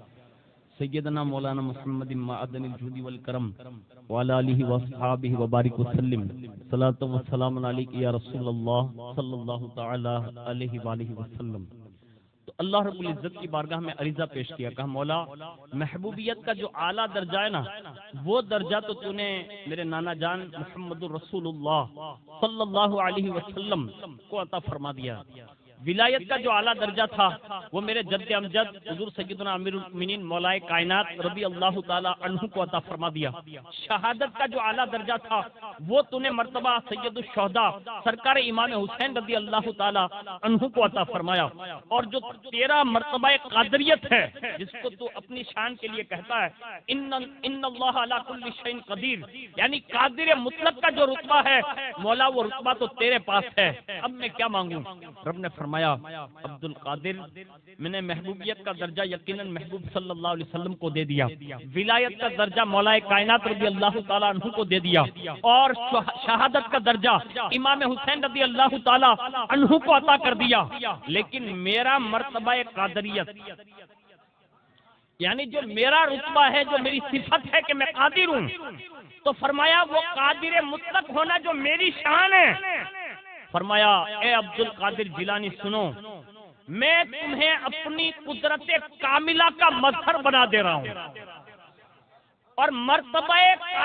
سیدنا مولانا محمد معدن الجود والکرم وعلی آلہ وصحبہ وبارک وسلم۔ صلاۃ و سلام علیک یا رسول اللہ صلی اللہ تعالی علیہ وآلہ وسلم۔ تو اللہ رب العزت کی بارگاہ میں عریضہ پیش کیا، کہا مولا، محبوبیت کا جو اعلیٰ درجہ ہے نا، وہ درجہ تو نے میرے نانا جان محمد الرسول اللہ صلی اللہ علیہ وسلم کو عطا فرما دیا۔ ولایت کا جو اعلیٰ درجہ تھا وہ میرے جد امجد حضور سیدنا امیر المؤمنین مولا کائنات رضی اللہ تعالی عنہ کو عطا فرما دیا۔ شہادت کا جو اعلیٰ درجہ تھا وہ تو نے مرتبہ سید الشہداء سرکار امام حسین رضی اللہ تعالی عنہ کو عطا فرمایا۔ اور جو تیرا مرتبہ قادریت ہے، جس کو تو اپنی شان کے لیے کہتا ہے ان اللہ علی کل شیء قدیر، یعنی قادر مطلق کا جو رتبہ ہے مولا، وہ رتبہ تو تیرے پاس ہے، اب میں کیا مانگوں؟ رب نے فرمایا، عبد القادر، میں نے محبوبیت کا درجہ یقیناً محبوب صلی اللہ علیہ وسلم کو دے دیا، ولایت کا درجہ مولا کائنات رضی اللہ تعالیٰ عنہ کو دے دیا، اور شہادت کا درجہ امام حسین رضی اللہ تعالیٰ عنہ کو عطا کر دیا، لیکن میرا مرتبہ قادریت، یعنی جو میرا رتبہ ہے، جو میری صفت ہے کہ میں قادر ہوں، تو فرمایا وہ قادر مطلق ہونا جو میری شان ہے۔ فرمایا، اے عبد القادر جیلانی سنو، میں تمہیں اپنی قدرت کاملہ کا مظہر بنا دے رہا ہوں، اور مرتبہ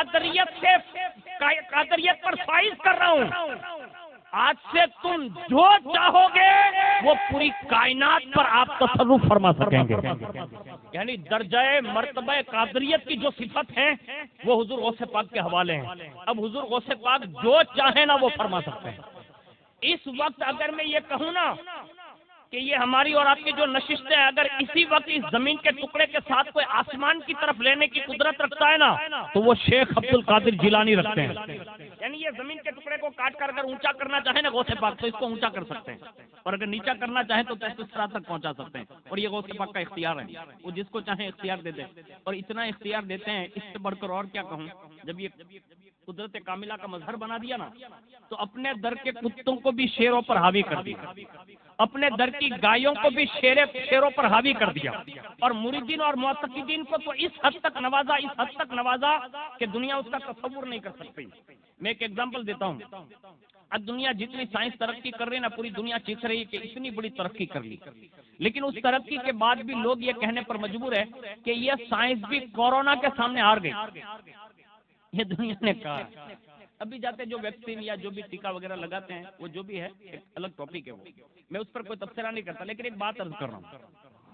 قادریت پر فائز کر رہا ہوں۔ آج سے تم جو چاہو گے وہ پوری کائنات پر آپ تصرف فرما سکیں گے۔ یعنی درجہ مرتبہ قادریت کی جو صفت ہیں وہ حضور غوث پاک کے حوالے ہیں. اب حضور غوث پاک جو چاہیں نا وہ فرما سکتے ہیں. اس وقت اگر میں یہ کہوں نا کہ یہ ہماری اور آپ کی جو نشستیں ہیں اگر اسی وقت اس زمین کے ٹکڑے کے ساتھ کوئی آسمان کی طرف لینے کی قدرت رکھتا ہے نا تو وہ شیخ عبد القادر جیلانی رکھتے ہیں. یعنی یہ زمین کے ٹکڑے کو کاٹ کر اگر اونچا کرنا چاہیں نا غوث پاک تو اس کو اونچا کر سکتے ہیں, اور اگر نیچا کرنا چاہیں تو تحت تک پہنچا سکتے ہیں. اور یہ غوث پاک کا اختیار ہے, وہ جس کو چاہیں اختیار دے دیں. اور اتنا اختیار دیتے ہیں, اس سے بڑھ کر اور کیا کہوں. جب یہ قدرت کاملہ کا مظہر بنا دیا نا تو اپنے در کے کتوں کو بھی شیروں پر حاوی کر دیا, اپنے در کی گایوں کو بھی شیروں پر حاوی کر دیا, اور مریدین اور معتقدین کو تو اس حد تک نوازا کہ دنیا اس کا تصور نہیں کر سکتی. میں ایک ایگزامپل دیتا ہوں. اب دنیا جتنی سائنس ترقی کر رہی ہے نا, پوری دنیا چیخ رہی ہے کہ اتنی بڑی ترقی کر لی, لیکن اس ترقی کے بعد بھی لوگ یہ کہنے پر مجبور ہے کہ یہ سائنس بھی کورونا کے سامنے ہار گئی. یہ دنیا نے کہا. ابھی جاتے جو ویکسین یا جو بھی ٹیکا وغیرہ لگاتے ہیں وہ جو بھی ہے ایک الگ ٹاپک ہے, وہ میں اس پر کوئی تبصرہ نہیں کرتا, لیکن ایک بات عرض کر رہا ہوں.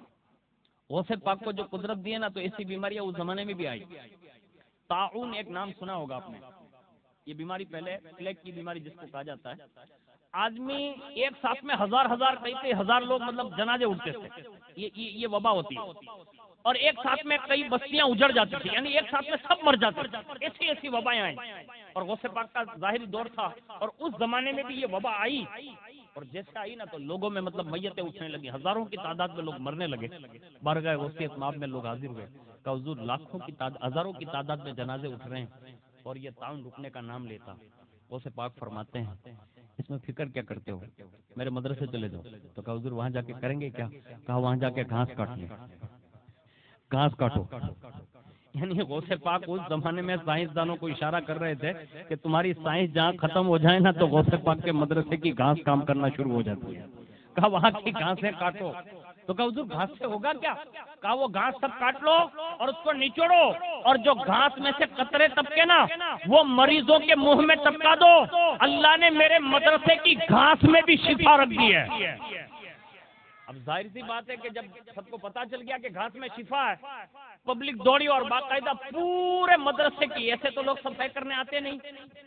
غوث پاک کو جو قدرت دی ہے نا تو ایسی بیماریاں اس زمانے میں بھی آئی. طاعون ایک نام سنا ہوگا آپ نے. یہ بیماری پہلے پلیگ کی بیماری جس کو کہا جاتا ہے. آدمی ایک ساتھ میں ہزار کئی ہزار لوگ مطلب جنازے اٹھتے تھے. یہ وبا ہوتی ہے, اور ایک ساتھ میں کئی بستیاں اجڑ جاتی تھی, یعنی ایک ساتھ میں سب مر جاتے تھے. ایسی وبائیں آئیں, اور غوث پاک کا ظاہری دور تھا, اور اس زمانے میں بھی یہ وبا آئی. اور جیسے آئی نا تو لوگوں میں مطلب میتیں اٹھنے لگی, ہزاروں کی تعداد میں لوگ مرنے لگے. بارگاہ غوث اطماب میں لوگ حاضر ہوئے کہ حضور لاکھوں کی تعداد, ہزاروں کی تعداد میں جنازے اٹھ رہے ہیں اور یہ تعاون رکنے کا نام لیتا. غوث پاک فرماتے ہیں اس میں فکر کیا کرتے ہو, میرے مدرسے چلے جاؤ. تو کہا حضور وہاں جا کے کریں گے کیا؟ کہا وہاں جا کے گھاس کاٹ لیں, گھاس کاٹو. یعنی غوث پاک اس زمانے میں سائنسدانوں کو اشارہ کر رہے تھے کہ تمہاری سائنس جہاں ختم ہو جائے نا تو غوث پاک کے مدرسے کی گھاس کام کرنا شروع ہو جاتی ہے. کہا وہاں کی گھاسیں کاٹو. تو کہا حضور گھاس سے ہوگا کیا؟ کہا وہ گھاس سب کاٹ لو اور اس کو نچوڑو, اور جو گھاس میں سے قطرے ٹپکے نا وہ مریضوں کے منہ میں ٹپکا دو. اللہ نے میرے مدرسے کی گھاس میں بھی شفا رکھ دی ہے. اب ظاہر سی بات ہے کہ جب سب کو پتا چل گیا کہ گھاس میں شفا ہے, پبلک دوڑی اور باقاعدہ پورے مدرسے کی. ایسے تو لوگ صفائی کرنے آتے نہیں,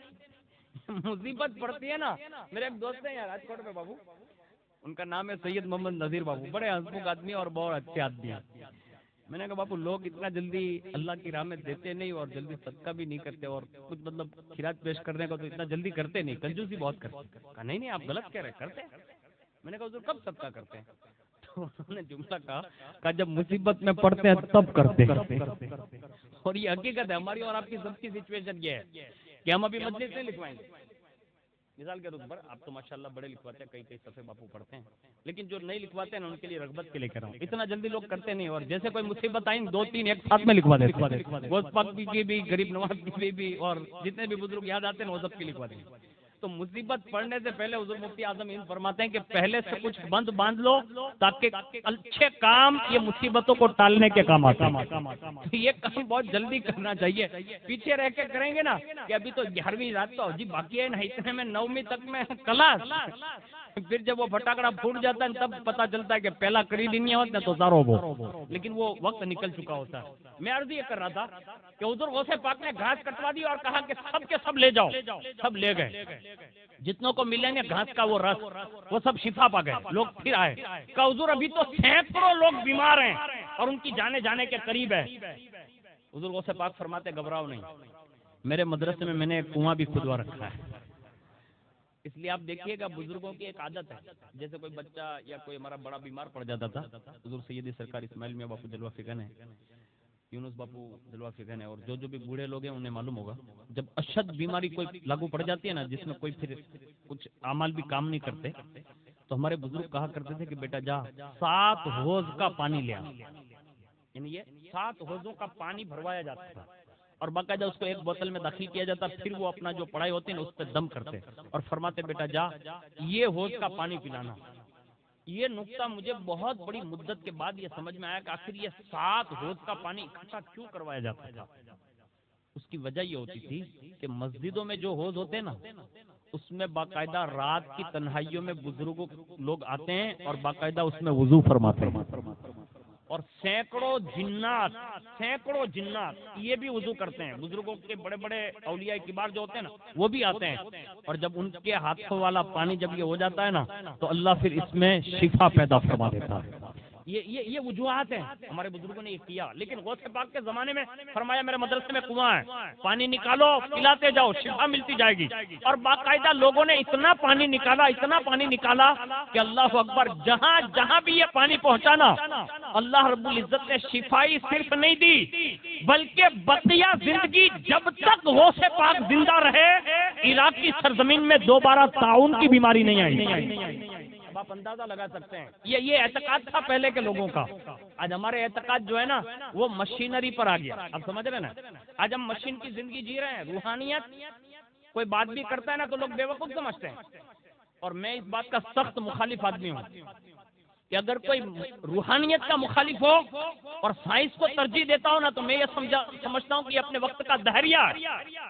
مصیبت پڑتی ہے نا. میرے ایک دوست ہیں یار راجکوٹ میں بابو, ان کا نام ہے سید محمد نذیر بابو, بڑے ہنسمکھ آدمی اور بہت اچھے آدمی ہیں. میں نے کہا بابو لوگ اتنا جلدی اللہ کی راہ میں دیتے نہیں اور جلدی صدقہ بھی نہیں کرتے, اور کچھ مطلب خیرات پیش کرنے کو تو اتنا جلدی کرتے نہیں, کنجوسی بہت کرتے. کہا نہیں آپ غلط کہہ رہے, کرتے. میں نے کہا حضور کب صدقہ کرتے ہیں؟ تو انہوں نے جملہ کہا جب مصیبت میں پڑتے ہیں تب کرتے ہیں. اور یہ حقیقت ہے, ہماری اور آپ کی سب کی سچویشن یہ ہے کہ ہم ابھی مجلس نہیں لکھوائیں گے. مثال کے طور پر آپ تو ماشاءاللہ بڑے لکھواتے ہیں, کئی صفحے باپو پڑھتے ہیں, لیکن جو نہیں لکھواتے ہیں نا ان کے لیے رغبت کے لیے کر رہا ہوں. اتنا جلدی لوگ کرتے نہیں, اور جیسے کوئی مصیبت آئی 2-3 ایک ساتھ میں لکھوا دیتے. غوث پاک کی بھی, غریب نواز کی بھی, اور جتنے بھی بزرگ یاد آتے ہیں وہ سب کی لکھوا دیں. تو مصیبت پڑنے سے پہلے حضور مفتی اعظم ہند فرماتے ہیں کہ پہلے سے کچھ بند باندھ لو تاکہ اچھے کام یہ مصیبتوں کو ٹالنے کے کام آتے ہیں. تو یہ کام بہت جلدی کرنا چاہیے. پیچھے رہ کے کریں گے نا کہ ابھی تو 11ویں رات تو جی باقی ہے نا, اتنے میں 9ویں تک میں کلاس. پھر جب وہ پٹاخڑا پھوٹ جاتا ہے تب پتا چلتا ہے کہ پہلا قریب نہیں ہوتا تو ساروں وہ, لیکن وہ وقت نکل چکا ہوتا ہے. میں عرض یہ کر رہا تھا کہ حضور غوث پاک نے گھاس کٹوا دی اور کہا کہ سب کے سب لے جاؤ. سب لے گئے, جتنوں کو ملیں گے گھاس کا وہ رس, وہ سب شفا پا گئے. لوگ پھر آئے کہ حضور ابھی تو سینکڑوں لوگ بیمار ہیں اور ان کی جانے کے قریب ہے. حضور غوث پاک فرماتے گھبراؤ نہیں, میرے مدرسے میں نے ایک کنواں بھی کھدوا رکھا ہے. اس لیے آپ دیکھیے گا بزرگوں کی ایک عادت ہے, جیسے کوئی بچہ یا کوئی ہمارا بڑا بیمار پڑ جاتا تھا, حضور سیدی سرکار اسماعیل میاں باپو جلوہ فکن ہے, یونس باپو جلوہ فکن ہے, اور جو بھی بوڑھے لوگ ہیں انہیں معلوم ہوگا, جب اشد بیماری کوئی لاگو پڑ جاتی ہے نا جس میں کوئی پھر کچھ اعمال بھی کام نہیں کرتے, تو ہمارے بزرگ کہا کرتے تھے کہ بیٹا جا 7 حوض کا پانی لے آ. یعنی یہ 7 حوضوں کا پانی بھروایا جاتا تھا اور باقاعدہ اس کو ایک بوتل میں داخل کیا جاتا, پھر وہ اپنا جو پڑھائی ہوتی ہے نا اس پہ دم کرتے اور فرماتے بیٹا جا یہ حوض کا پانی پلانا. یہ نقطہ مجھے بہت بڑی مدت کے بعد یہ سمجھ میں آیا کہ آخر یہ 7 حوض کا پانی اکٹھا کیوں کروایا جاتا تھا. اس کی وجہ یہ ہوتی تھی کہ مسجدوں میں جو حوض ہوتے ہیں نا اس میں باقاعدہ رات کی تنہائیوں میں بزرگوں لوگ آتے ہیں اور باقاعدہ اس میں وضو فرماتے ہیں, اور سینکڑوں جنات یہ بھی وضو کرتے ہیں. بزرگوں کے بڑے بڑے اولیاء کبار جو ہوتے ہیں نا وہ بھی آتے ہیں, اور جب ان کے ہاتھوں والا پانی جب یہ ہو جاتا ہے نا تو اللہ پھر اس میں شفا پیدا فرما دیتا ہے. یہ وجوہات ہیں ہمارے بزرگوں نے یہ کیا. لیکن غوث پاک کے زمانے میں فرمایا میرے مدرسے میں کنواں ہے, پانی نکالو پلاتے جاؤ شفا ملتی جائے گی. اور باقاعدہ لوگوں نے اتنا پانی نکالا کہ اللہ اکبر, جہاں جہاں بھی یہ پانی پہنچانا اللہ رب العزت نے شفائی صرف نہیں دی بلکہ بقیہ زندگی جب تک غوث پاک زندہ رہے عراق کی سرزمین میں دوبارہ طاعون کی بیماری نہیں آئی. آپ اندازہ لگا سکتے ہیں یہ اعتقاد تھا پہلے کے لوگوں کا. آج ہمارے اعتقاد جو ہے نا وہ مشینری پر آ گیا. آپ سمجھ رہے ہیں نا, آج ہم مشین کی زندگی جی رہے ہیں. روحانیت کوئی بات بھی کرتا ہے نا تو لوگ بیوقوف سمجھتے ہیں, اور میں اس بات کا سخت مخالف آدمی ہوں کہ اگر کوئی روحانیت کا مخالف ہو اور سائنس کو ترجیح دیتا ہو نا تو میں یہ سمجھتا ہوں کہ یہ اپنے وقت کا دہریہ ہے.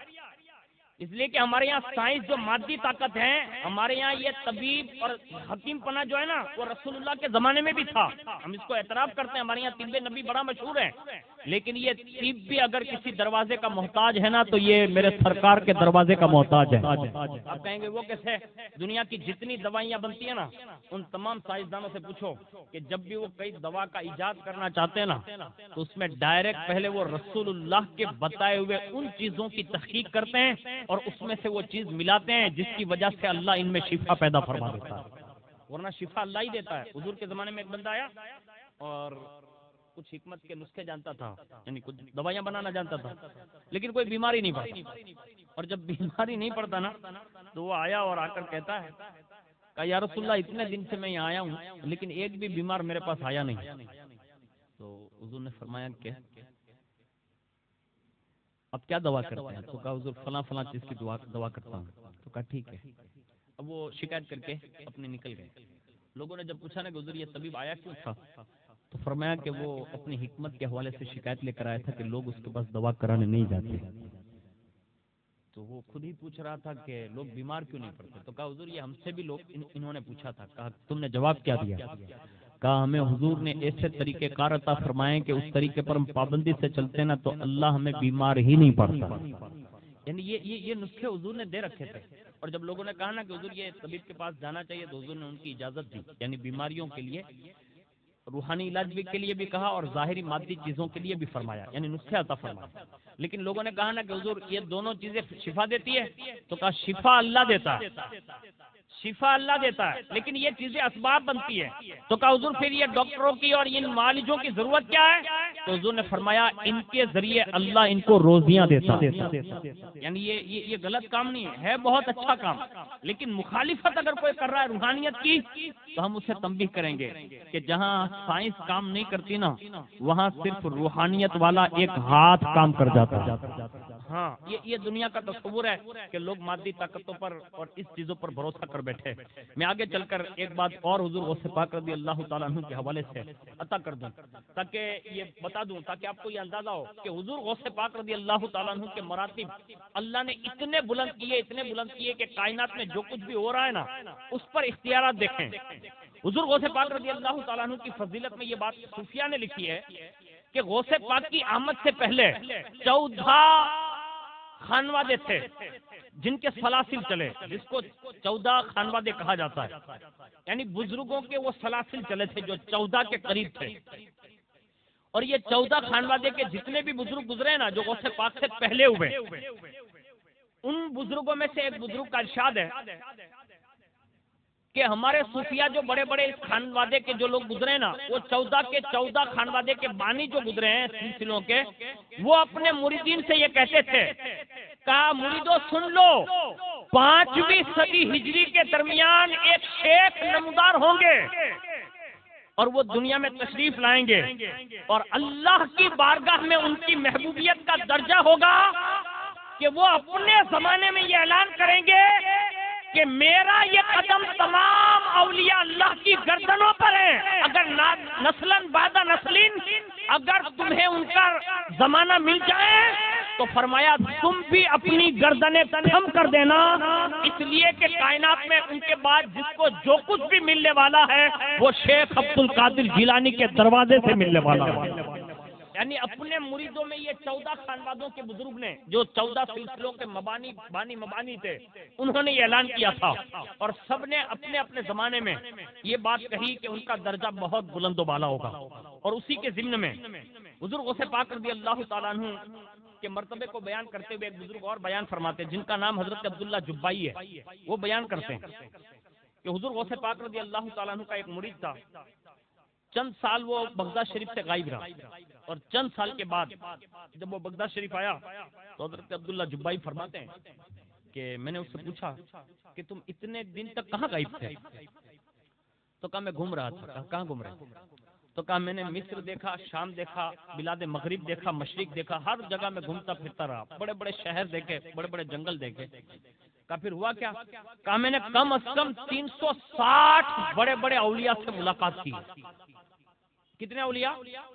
اس لیے کہ ہمارے یہاں سائنس جو مادی طاقت ہے, ہمارے یہاں یہ طبیب اور حکیم پنا جو ہے نا وہ رسول اللہ کے زمانے میں بھی تھا. ہم اس کو اعتراف کرتے ہیں, ہمارے یہاں طب نبی بڑا مشہور ہے. لیکن یہ طب بھی اگر کسی دروازے کا محتاج ہے نا تو یہ میرے سرکار کے دروازے کا محتاج ہے. آپ کہیں گے وہ کیسے؟ دنیا کی جتنی دوائیاں بنتی ہیں نا ان تمام سائنسدانوں سے پوچھو کہ جب بھی وہ کئی دوا کا ایجاد کرنا چاہتے ہیں نا تو اس میں ڈائریکٹ پہلے وہ رسول اللہ کے بتائے ہوئے ان چیزوں کی تحقیق کرتے ہیں اور اس میں سے وہ چیز ملاتے ہیں جس کی وجہ سے اللہ ان میں شفا پیدا فرما دیتا ہے. ورنہ شفا اللہ ہی دیتا ہے. حضور کے زمانے میں ایک بندہ آیا اور کچھ حکمت کے نسخے جانتا تھا, یعنی کچھ دوائیاں بنانا جانتا تھا, لیکن کوئی بیماری نہیں پڑتا. اور جب بیماری نہیں پڑتا نا تو وہ آیا اور آ کر کہتا ہے کہ یا رسول اللہ اتنے دن سے میں یہاں آیا ہوں لیکن ایک بھی بیمار میرے پاس آیا نہیں. تو حضور نے فرمایا کہ اب کیا دوا کرتے ہیں؟ تو کہا حضور فلاں فلاں چیز کی دوا کرتا ہوں. تو کہا ٹھیک ہے. اب وہ شکایت کر کے اپنے نکل گئے. لوگوں نے جب پوچھا نا کہ حضور یہ طبیب آیا کیوں تھا تو فرمایا کہ وہ اپنی حکمت کے حوالے سے شکایت لے کر آیا تھا کہ لوگ اس کے پاس دوا کرانے نہیں جاتے. تو وہ خود ہی پوچھ رہا تھا کہ لوگ بیمار کیوں نہیں پڑتے. تو کہا حضور یہ ہم سے بھی لوگ انہوں نے پوچھا تھا. کہا تم نے جواب کیا دیا؟ کہا ہمیں حضور نے ایسے طریقے کار عطا فرمائے کہ اس طریقے پر ہم پابندی سے چلتے نا تو اللہ ہمیں بیمار ہی نہیں پڑتا. یعنی یہ نسخے حضور نے دے رکھے تھے. اور جب لوگوں نے کہا نا کہ حضور یہ طبیب کے پاس جانا چاہیے تو حضور نے ان کی اجازت دی, یعنی بیماریوں کے لیے روحانی علاج بھی کے لیے بھی کہا اور ظاہری مادی چیزوں کے لیے بھی فرمایا, یعنی نسخے عطا فرمایا. لیکن لوگوں نے کہا نا کہ حضور یہ دونوں چیزیں شفا دیتی ہے, تو کہا شفا اللہ دیتا ہے, شفا اللہ دیتا ہے, لیکن یہ چیزیں اسباب بنتی ہے. تو کہا حضور پھر یہ ڈاکٹروں کی اور ان معالجوں کی ضرورت کیا ہے؟ تو حضور نے فرمایا ان کے ذریعے اللہ ان کو روزیاں دیتا ہے. یعنی یہ غلط کام نہیں ہے, بہت اچھا کام, لیکن مخالفت اگر کوئی کر رہا ہے روحانیت کی تو ہم اسے تنبیہ کریں گے کہ جہاں سائنس کام نہیں کرتی نا وہاں صرف روحانیت والا ایک ہاتھ کام کر جاتا ہے. ہاں یہ دنیا کا تصور ہے کہ لوگ مادی طاقتوں پر اور اس چیزوں پر بھروسہ کر بیٹھے. میں آگے چل کر ایک بات اور حضور غوث پاک رضی اللہ تعالیٰ عنہ کے حوالے سے عطا کر دوں تاکہ یہ بتا دوں, تاکہ آپ کو یہ اندازہ ہو کہ حضور غوث پاک رضی اللہ تعالیٰ عنہ کے مراتب اللہ نے اتنے بلند کیے کہ کائنات میں جو کچھ بھی ہو رہا ہے نا اس پر اختیارات دیکھیں. حضور غوث پاک رضی اللہ تعالیٰ عنہ کی فضیلت میں یہ بات صوفیہ نے لکھی ہے کہ غوث پاک کی آمد سے پہلے 14 خانوادے تھے جن کے سلاسل چلے, جس کو 14 خانوادے کہا جاتا ہے. یعنی بزرگوں کے وہ سلاسل چلے تھے جو 14 کے قریب تھے. اور یہ 14 خانوادے کے جتنے بھی بزرگ گزرے نا جو غوث پاک سے پہلے ہوئے, ان بزرگوں میں سے ایک بزرگ کا ارشاد ہے کہ ہمارے صوفیہ جو بڑے بڑے اس خانوادے کے جو لوگ گزرے نا وہ 14 کے 14 خانوادے کے بانی جو گزرے ہیں سلسلوں کے, وہ اپنے مریدین سے یہ کہتے تھے, کہا مریدو سن لو 5ویں صدی ہجری کے درمیان ایک شیخ نمودار ہوں گے اور وہ دنیا میں تشریف لائیں گے اور اللہ کی بارگاہ میں ان کی محبوبیت کا درجہ ہوگا کہ وہ اپنے زمانے میں یہ اعلان کریں گے کہ میرا یہ قدم تمام اولیاء اللہ کی گردنوں پر ہے. اگر نسلاً بعد نسلین اگر تمہیں ان کا زمانہ مل جائے تو فرمایا تم بھی اپنی گردنیں کم کر دینا، اس لیے کہ کائنات میں ان کے بعد جس کو جو کچھ بھی ملنے والا ہے وہ شیخ عبد القادر جیلانی کے دروازے سے ملنے والا ہے۔ یعنی اپنے مریدوں میں یہ 14 خانوادوں کے بزرگ نے جو 14 سلسلوں کے مبانی تھے، انہوں نے یہ اعلان کیا تھا اور سب نے اپنے اپنے زمانے میں یہ بات کہی کہ ان کا درجہ بہت بلند و بالا ہوگا۔ اور اسی کے ضمن میں حضور غوث پاک رضی اللہ تعالیٰ عنہ کے مرتبے کو بیان کرتے ہوئے ایک بزرگ اور بیان فرماتے ہیں جن کا نام حضرت عبداللہ جبائی ہے۔ وہ بیان کرتے ہیں کہ حضور غوث پاک رضی اللہ تعالیٰ عنہ کا ایک مرید تھا، چند سال وہ بغداد شریف سے غائب رہا، اور چند سال کے بعد جب وہ بغداد شریف آیا تو حضرت عبداللہ جبائی فرماتے ہیں کہ میں نے اس سے پوچھا کہ تم اتنے دن تک کہاں غائب تھے؟ تو کہا میں گھوم رہا تھا۔ کہاں گھوم رہے؟ تو کہا میں نے مصر دیکھا، شام دیکھا، بلاد مغرب دیکھا، مشرق دیکھا، ہر جگہ میں گھومتا پھرتا رہا، بڑے بڑے شہر دیکھے، بڑے بڑے جنگل دیکھے۔ کہا پھر ہوا کیا؟ کہا میں نے کم از کم 360 بڑے بڑے اولیاء سے ملاقات کی۔ کتنے اولیاء؟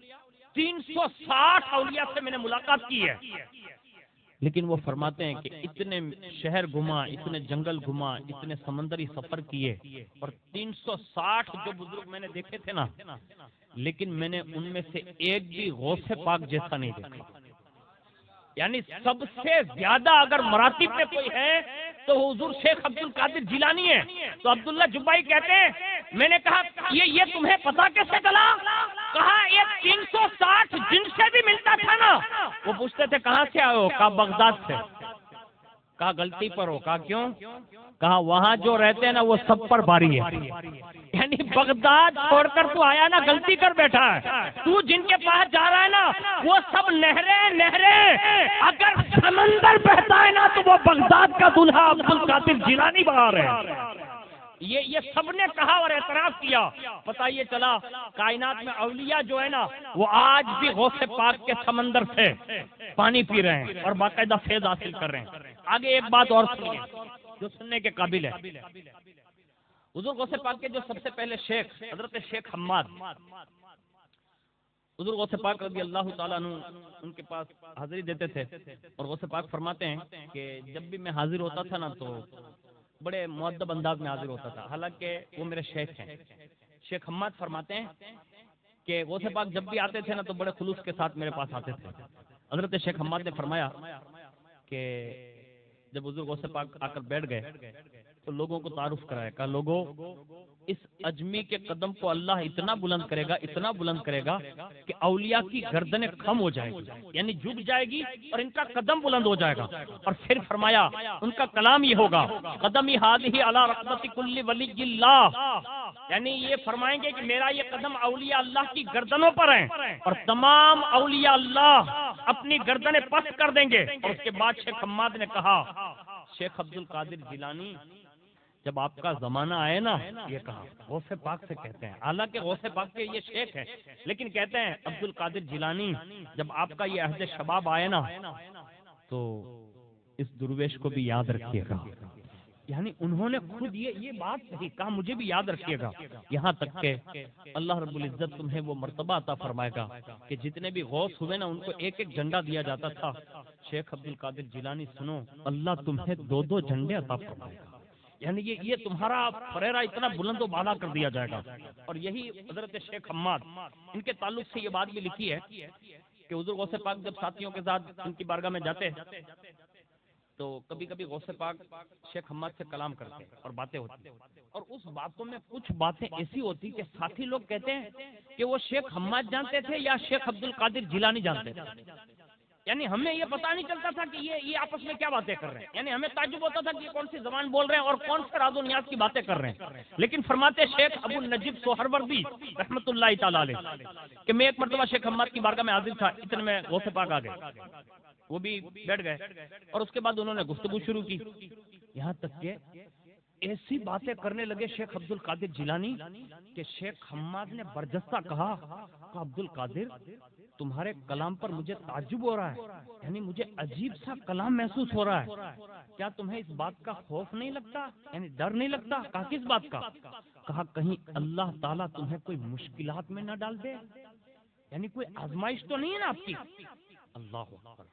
360 اولیاء سے میں نے ملاقات کی ہے۔ لیکن وہ فرماتے ہیں کہ اتنے شہر گھما، اتنے جنگل گھما، اتنے سمندری سفر کیے، اور 360 جو بزرگ میں نے دیکھے تھے نا، لیکن میں نے ان میں سے ایک بھی غوث پاک جیسا نہیں دیکھا۔ یعنی سب سے زیادہ اگر مراتب میں کوئی ہے تو حضور شیخ عبد القادر جیلانی ہے۔ تو عبداللہ جبائی کہتے ہیں میں نے کہا یہ تمہیں پتا کیسے چلا؟ کہا یہ 360 جن سے بھی ملتا تھا نا، وہ پوچھتے تھے کہاں سے آئے ہو؟ کہا بغداد سے۔ کہا غلطی پر ہو؟ کہا کیوں؟ کہا وہاں جو رہتے ہیں نا وہ سب پر باری ہے۔ یعنی بغداد چھوڑ کر تو آیا نا، غلطی کر بیٹھا ہے۔ تو جن کے پاس جا رہا ہے نا وہ سب نہریں، اگر سمندر بہتا ہے نا تو وہ بغداد کا دلہا عبد القادر جیلانی بہار ہے۔ یہ سب نے کہا اور اعتراف کیا۔ پتہ یہ چلا کائنات میں اولیاء جو ہے نا وہ آج بھی غوث پاک کے سمندر سے پانی پی رہے ہیں اور باقاعدہ فیض حاصل کر رہے ہیں۔ آگے ایک بات اور سنیے جو سننے کے قابل ہے۔ حضور غوث پاک کے جو سب سے پہلے شیخ حضرت شیخ حماد، حضور غوث پاک رضی اللہ تعالیٰ عنہ ان کے پاس حاضری دیتے تھے، اور غوث پاک فرماتے ہیں کہ جب بھی میں حاضر ہوتا تھا نا تو بڑے مؤدب انداز میں حاضر ہوتا تھا، حالانکہ وہ میرے شیخ ہیں۔ شیخ حماد فرماتے ہیں کہ غوث پاک جب بھی آتے تھے نا تو بڑے خلوص کے ساتھ میرے پاس آتے تھے۔ حضرت شیخ حماد نے فرمایا کہ جب حضور غوث پاک آ کر بیٹھ گئے تو لوگوں کو تعارف کرایا، کہا لوگوں اس اجمی کے قدم کو اللہ اتنا بلند کرے گا کہ اولیاء کی گردنیں خم ہو جائیں گی، یعنی جھک جائے گی اور ان کا قدم بلند ہو جائے گا۔ اور پھر فرمایا ان کا کلام یہ ہوگا قدمی ہادی علی رقبت کل ولی اللہ، یعنی یہ فرمائیں گے کہ میرا یہ قدم اولیاء اللہ کی گردنوں پر ہیں اور تمام اولیاء اللہ اپنی گردنیں پست کر دیں گے۔ اور اس کے بعد شیخ حماد نے کہا شیخ عبد القادر جیلانی جب آپ کا زمانہ آئے نا، یہ کہا غوث پاک سے کہتے ہیں، حالانکہ غوث پاک کے یہ شیخ ہیں، لیکن کہتے ہیں عبد القادر جیلانی جب آپ کا یہ عہد شباب آئے نا تو اس درویش کو بھی یاد رکھیے گا۔ یعنی انہوں نے خود یہ بات کہی، کہا مجھے بھی یاد رکھیے گا، یہاں تک کہ اللہ رب العزت تمہیں وہ مرتبہ عطا فرمائے گا کہ جتنے بھی غوث ہوئے نا ان کو ایک ایک جھنڈا دیا جاتا تھا۔ شیخ عبد القادر جیلانی سنو، اللہ تمہیں 2 جھنڈے عطا فرمائے گا، یعنی یہ تمہارا فریرہ اتنا بلند و بالا کر دیا جائے گا۔ اور یہی حضرت شیخ حماد ان کے تعلق سے یہ بات بھی لکھی ہے کہ حضور غوث پاک جب ساتھیوں کے ساتھ ان کی بارگاہ میں جاتے تو کبھی کبھی غوث پاک شیخ حماد سے کلام کرتے اور باتیں ہوتی، اور اس باتوں میں کچھ باتیں ایسی ہوتی کہ ساتھی لوگ کہتے ہیں کہ وہ شیخ حماد جانتے تھے یا شیخ عبد القادر جیلانی جانتے تھے، یعنی ہمیں یہ پتہ نہیں چلتا تھا کہ یہ آپس میں کیا باتیں کر رہے ہیں، یعنی ہمیں تعجب ہوتا تھا کہ یہ کون سی زبان بول رہے ہیں اور کون سے راز و نیاز کی باتیں کر رہے ہیں۔ لیکن فرماتے شیخ ابو النجیب سہروردی رحمۃ اللہ تعالی علیہ کہ میں ایک مرتبہ شیخ حماد کی بارگاہ میں حاضر تھا، اتنے میں غوث پاک آ گئے، وہ بھی بیٹھ گئے، اور اس کے بعد انہوں نے گفتگو شروع کی، یہاں تک کہ ایسی باتیں کرنے لگے شیخ عبد القادر جیلانی کہ شیخ حماد نے برجستہ کہا کہ عبد القادر تمہارے کلام پر مجھے تعجب ہو رہا ہے، یعنی مجھے عجیب سا کلام محسوس ہو رہا ہے، کیا تمہیں اس بات کا خوف نہیں لگتا، یعنی ڈر نہیں لگتا؟ کہا کس بات کا؟ کہا کہیں اللہ تعالیٰ تمہیں کوئی مشکلات میں نہ ڈال دے، یعنی کوئی آزمائش تو نہیں ہے نا آپ کی؟ اللہ اکبر۔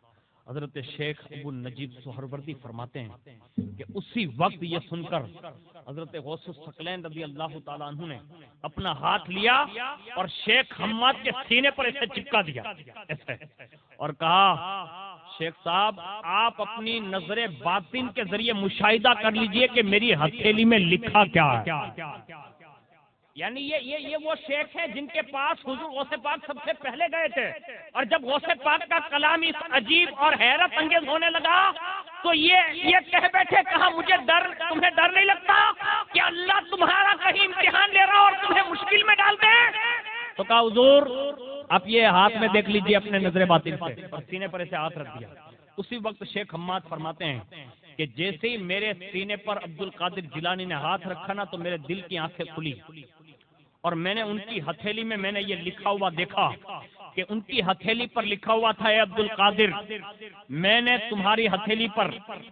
حضرت شیخ ابو نجیب سہروردی فرماتے ہیں کہ اسی وقت یہ سن کر حضرت غوث الثقلین رضی اللہ تعالیٰ عنہ نے اپنا ہاتھ لیا اور شیخ حماد کے سینے پر اسے چپکا دیا ایسے، اور کہا شیخ صاحب آپ اپنی نظر باطن کے ذریعے مشاہدہ کر لیجئے کہ میری ہتھیلی میں لکھا کیا ہے۔ یعنی یہ وہ شیخ ہیں جن کے پاس حضور غوث پاک سب سے پہلے گئے تھے، اور جب غوث پاک کا کلام اس عجیب اور حیرت انگیز ہونے لگا تو یہ کہہ بیٹھے، کہا مجھے تمہیں ڈر نہیں لگتا کہ اللہ تمہارا کہیں امتحان لے رہا اور تمہیں مشکل میں ڈال دے؟ تو کہا حضور آپ یہ ہاتھ میں دیکھ لیجئے اپنے نظر باطن سے، اور سینے پر اسے ہاتھ رکھ دیا۔ اسی وقت شیخ حماد فرماتے ہیں کہ جیسے ہی میرے سینے پر عبد القادر جیلانی نے ہاتھ رکھا نا تو میرے دل کی آنکھیں کھلی، اور میں نے ان کی ہتھیلی میں نے یہ لکھا ہوا دیکھا کہ ان کی ہتھیلی پر لکھا ہوا تھا، اے عبد القادر میں نے تمہاری ہتھیلی پر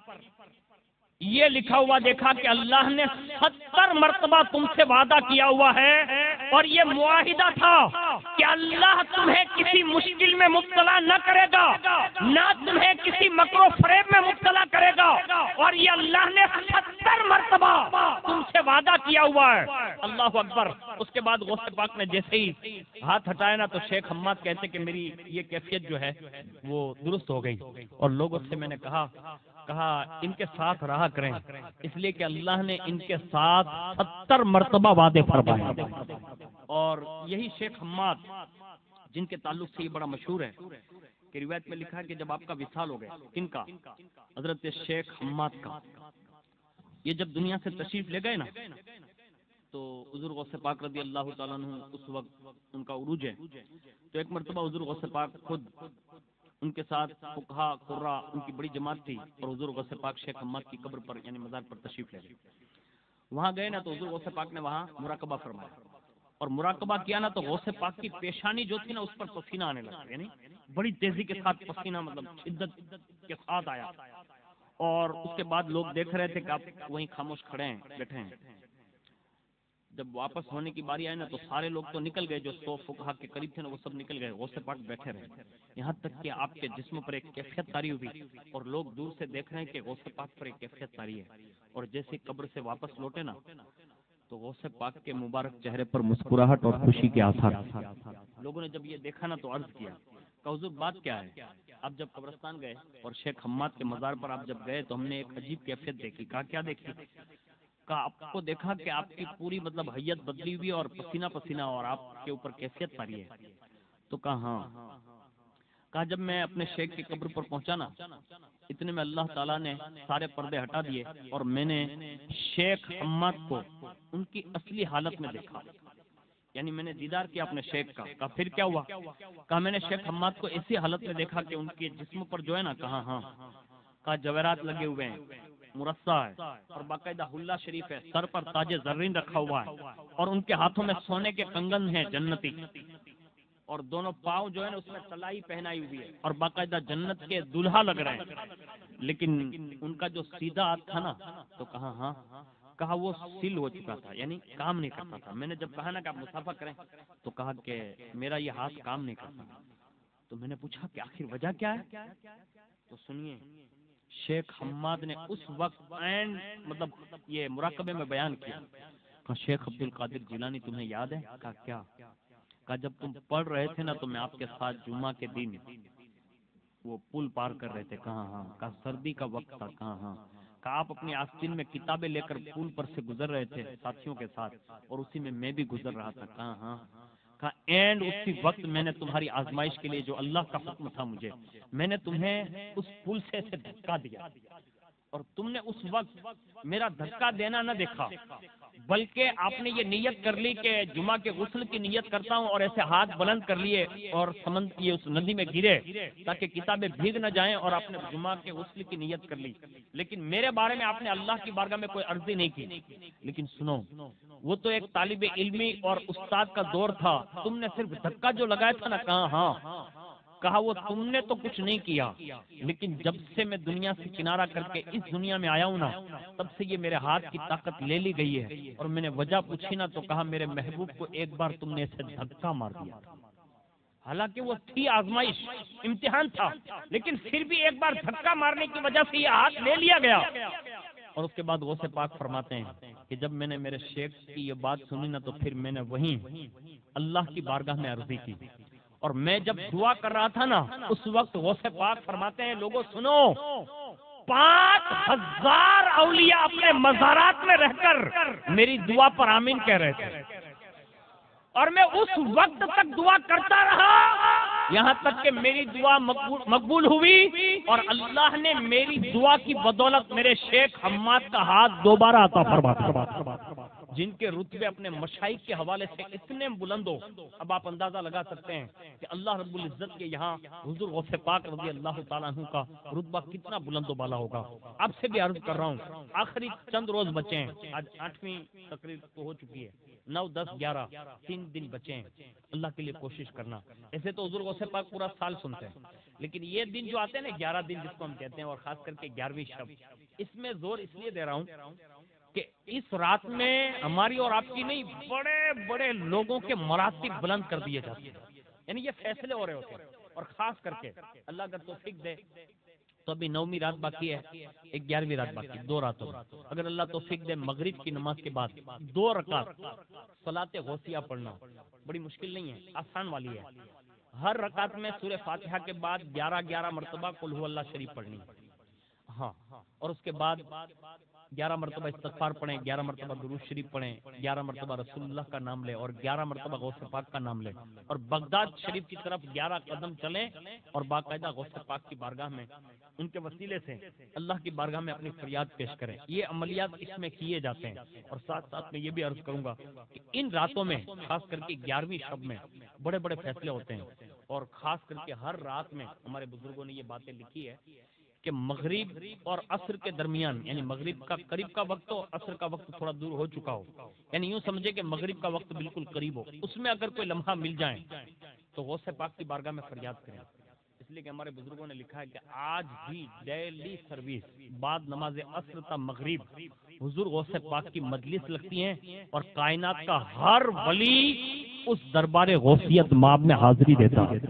یہ لکھا ہوا دیکھا کہ اللہ نے 70 مرتبہ تم سے وعدہ کیا ہوا ہے، اور یہ معاہدہ تھا کہ اللہ تمہیں کسی مشکل میں مبتلا نہ کرے گا، نہ تمہیں کسی مکر و فریب میں مبتلا کرے گا، اور یہ اللہ نے 70 مرتبہ تم سے وعدہ کیا ہوا ہے۔ اللہ اکبر۔ اس کے بعد غوث پاک نے جیسے ہی ہاتھ ہٹایا نا تو شیخ حماد کہتے کہ میری یہ کیفیت جو ہے وہ درست ہو گئی، اور لوگوں سے میں نے کہا ان کے ساتھ رہا کریں، اس لیے کہ اللہ نے ان کے ساتھ 70 مرتبہ وعدے فرمائے۔ اور یہی شیخ حماد جن کے تعلق سے یہ بڑا مشہور ہے کہ روایت میں لکھا ہے کہ جب آپ کا وصال ہو گیا، کن کا؟ حضرت شیخ حماد کا، یہ جب دنیا سے تشریف لے گئے نا تو حضور غوث پاک رضی اللہ تعالیٰ عنہ اس وقت ان کا عروج ہے، تو ایک مرتبہ حضور غوث پاک خود ان کے ساتھ فقہا قرا ان کی بڑی جماعت تھی، اور حضور غوث پاک شیخ حماد کی قبر پر یعنی مزار پر تشریف لے گئے۔ وہاں گئے نا تو حضور غوث پاک نے وہاں مراقبہ فرمایا، اور مراقبہ کیا نا تو غوث پاک کی پیشانی جو تھی نا اس پر پسینہ آنے لگا، یعنی بڑی تیزی کے ساتھ پسینہ مطلب شدت کے ساتھ آیا، اور اس کے بعد لوگ دیکھ رہے تھے کہ آپ وہیں خاموش کھڑے ہیں بیٹھے ہیں۔ جب واپس ہونے کی باری آئی نا تو سارے لوگ تو نکل گئے، جو 100 فقہا کے قریب تھے نا وہ سب نکل گئے، غوث پاک بیٹھے رہے، یہاں تک کہ آپ کے جسم پر ایک کیفیت طاری ہوئی، اور لوگ دور سے دیکھ رہے ہیں کہ غوث پاک پر ایک کیفیت طاری ہے، اور جیسے قبر سے واپس لوٹے نا تو غوث پاک کے مبارک چہرے پر مسکراہٹ اور خوشی کے آثار۔ لوگوں نے جب یہ دیکھا نا تو عرض کیا کہ حضور بات کیا ہے؟ آپ جب قبرستان گئے اور شیخ حماد کے مزار پر آپ جب گئے تو ہم نے ایک عجیب کیفیت دیکھی۔ کہا کیا دیکھی؟ آپ کو دیکھا کہ آپ کی پوری مطلب حیت بدلی ہوئی اور پسینہ پسینہ، اور آپ کے اوپر کیفیت طاری ہے۔ تو کہا ہاں۔ کہا جب میں اپنے شیخ کی قبر پر پہنچا نا اتنے میں اللہ تعالیٰ نے سارے پردے ہٹا دیے، اور میں نے شیخ حماد کو ان کی اصلی حالت میں دیکھا، یعنی میں نے دیدار کیا اپنے شیخ کا۔ کہا پھر کیا ہوا؟ کہا میں نے شیخ حماد کو ایسی حالت میں دیکھا کہ ان کے جسم پر جو ہے نا، کہا ہاں، کہا جواہرات لگے ہوئے ہیں، مرصع ہے، اور باقاعدہ حلہ شریف ہے، سر پر تاج زرین رکھا ہوا ہے، اور ان کے ہاتھوں میں سونے کے کنگن ہیں جنتی، اور دونوں پاؤں جو ہے نا اس میں طلائی پہنائی ہوئی ہے، اور باقاعدہ جنت کے دلہا لگ رہے ہیں، لیکن ان کا جو سیدھا ہاتھ تھا نا تو کہا ہاں، کہا وہ سل ہو چکا تھا، یعنی کام نہیں کرتا تھا۔ میں نے جب کہا نا کہ آپ مسافہ کریں تو کہا کہ میرا یہ ہاتھ کام نہیں کرتا۔ تو میں نے پوچھا کہ آخر وجہ کیا ہے؟ تو سنیے، شیخ حماد نے اس وقت عین مطلب یہ مراقبے میں بیان کیا، کہا شیخ عبد القادر جیلانی تمہیں یاد ہے؟ کہا کیا؟ کہا جب تم پڑھ رہے تھے نا تو میں آپ کے ساتھ جمعہ کے دن وہ پل پار کر رہے تھے۔ کہاں ہاں۔ کہا سردی کا وقت تھا۔ کہاں ہاں۔ کہا آپ اپنی آستین میں کتابیں لے کر پل پر سے گزر رہے تھے ساتھیوں کے ساتھ، اور اسی میں بھی گزر رہا تھا۔ کہاں ہاں۔ کہا اینڈ اسی وقت میں نے تمہاری آزمائش کے لیے جو اللہ کا حکم تھا مجھے، میں نے تمہیں اس پل سے دھکا دیا، اور تم نے اس وقت میرا دھکا دینا نہ دیکھا، بلکہ آپ نے یہ نیت کر لی کہ جمعہ کے غسل کی نیت کرتا ہوں، اور ایسے ہاتھ بلند کر لیے اور یہ اس ندی میں گرے تاکہ کتابیں بھیگ نہ جائیں، اور آپ نے جمعہ کے غسل کی نیت کر لی، لیکن میرے بارے میں آپ نے اللہ کی بارگاہ میں کوئی عرضی نہیں کی۔ لیکن سنو، وہ تو ایک طالب علمی اور استاد کا دور تھا، تم نے صرف دھکا جو لگایا تھا نا، کہا ہاں۔ کہا وہ تم نے تو کچھ نہیں کیا، لیکن جب سے میں دنیا سے کنارہ کر کے اس دنیا میں آیا ہوں نا تب سے یہ میرے ہاتھ کی طاقت لے لی گئی ہے، اور میں نے وجہ پوچھی نا تو کہا میرے محبوب کو ایک بار تم نے اسے دھکا مار دیا۔ حالانکہ وہ تھی آزمائش، امتحان تھا، لیکن پھر بھی ایک بار دھکا مارنے کی وجہ سے یہ ہاتھ لے لیا گیا۔ اور اس کے بعد غوث پاک فرماتے ہیں کہ جب میں نے میرے شیخ کی یہ بات سنی نا تو پھر میں نے وہیں اللہ کی بارگاہ میں عرضی کی، اور میں جب دعا کر رہا تھا نا اس وقت غوث پاک فرماتے ہیں لوگوں سنو، 5000 اولیاء اپنے مزارات میں رہ کر میری دعا پر آمین کہہ رہے تھے، اور میں اس وقت تک دعا کرتا رہا یہاں تک کہ میری دعا مقبول ہوئی، اور اللہ نے میری دعا کی بدولت میرے شیخ حماد کا ہاتھ دوبارہ عطا فرمایا، جن کے رتبے اپنے مشائخ کے حوالے سے اتنے بلند ہو۔ اب آپ اندازہ لگا سکتے ہیں کہ اللہ رب العزت کے یہاں حضور غوث پاک رضی اللہ تعالیٰ عنہ کا رتبہ کتنا بلند و بالا ہوگا۔ آپ سے بھی عرض کر رہا ہوں، آخری چند روز بچے ہیں، آج 8ویں تقریر تو ہو چکی ہے، 9، 10، 11 3 دن بچے ہیں۔ اللہ کے لیے کوشش کرنا، ایسے تو حضور غوث پاک پورا سال سنتے ہیں، لیکن یہ دن جو آتے ہیں نا 11 دن جس کو ہم کہتے ہیں، اور خاص کر کے 11ویں شب، اس میں زور اس لیے دے رہا ہوں کہ اس رات میں ہماری اور آپ کی نہیں، بڑے بڑے لوگوں کے مراتب بلند کر دیے جاتے ہیں، یعنی یہ فیصلے ہو رہے ہوتے ہیں۔ اور خاص کر کے اللہ اگر توفیق دے تو ابھی 9ویں رات باقی ہے، ایک 11ویں رات باقی ہے، 2 راتوں میں اگر اللہ توفیق دے مغرب کی نماز کے بعد 2 رکعت صلاۃ غوثیہ پڑھنا بڑی مشکل نہیں ہے، آسان والی ہے۔ ہر رکعت میں سورہ فاتحہ کے بعد 11 مرتبہ قل هو اللہ شریف پڑھنی، ہاں، اور اس کے بعد 11 مرتبہ استغفار پڑھیں، 11 مرتبہ درود شریف پڑھیں، 11 مرتبہ رسول اللہ کا نام لیں، اور 11 مرتبہ غوث پاک کا نام لیں، اور بغداد شریف کی طرف 11 قدم چلیں، اور باقاعدہ غوث پاک کی بارگاہ میں ان کے وسیلے سے اللہ کی بارگاہ میں اپنی فریاد پیش کریں۔ یہ عملیات اس میں کیے جاتے ہیں۔ اور ساتھ ساتھ میں یہ بھی عرض کروں گا کہ ان راتوں میں خاص کر کے 11ویں شب میں بڑے بڑے فیصلے ہوتے ہیں، اور خاص کر کے ہر رات میں ہمارے بزرگوں نے یہ باتیں لکھی ہے کہ مغرب اور عصر کے درمیان، یعنی مغرب کا قریب کا وقت ہو، عصر کا وقت تھوڑا دور ہو چکا ہو، یعنی یوں سمجھے کہ مغرب کا وقت بالکل قریب ہو، اس میں اگر کوئی لمحہ مل جائے تو غوث پاک کی بارگاہ میں فریاد کریں، اس لیے کہ ہمارے بزرگوں نے لکھا ہے کہ آج بھی ڈیلی سروس بعد نماز عصر تا مغرب حضور غوث پاک کی مجلس لگتی ہیں، اور کائنات کا ہر ولی اس دربار غوثیت ماب میں حاضری دیتا ہے۔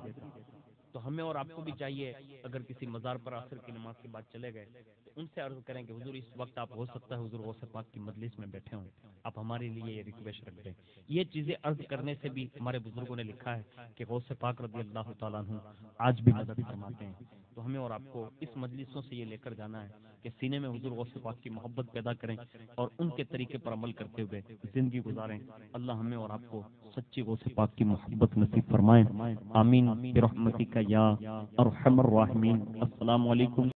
تو ہمیں اور آپ کو بھی چاہیے، اگر کسی مزار پر عصر کی نماز کے بعد چلے گئے تو ان سے عرض کریں کہ حضور اس وقت آپ ہو سکتا ہے حضور غوث پاک کی مجلس میں بیٹھے ہوں، آپ ہمارے لیے یہ ریکویسٹ رکھ دیں۔ یہ چیزیں عرض کرنے سے بھی ہمارے بزرگوں نے لکھا ہے کہ غوث پاک رضی اللہ تعالیٰ عنہ آج بھی مدد فرماتے ہیں۔ تو ہمیں اور آپ کو اس مجلسوں سے یہ لے کر جانا ہے کہ سینے میں حضور غوث پاک کی محبت پیدا کریں، اور ان کے طریقے پر عمل کرتے ہوئے زندگی گزاریں۔ اللہ ہمیں اور آپ کو سچی غوث پاک کی محبت نصیب فرمائے، آمین برحمتک یا ارحم الراحمین۔ السلام علیکم۔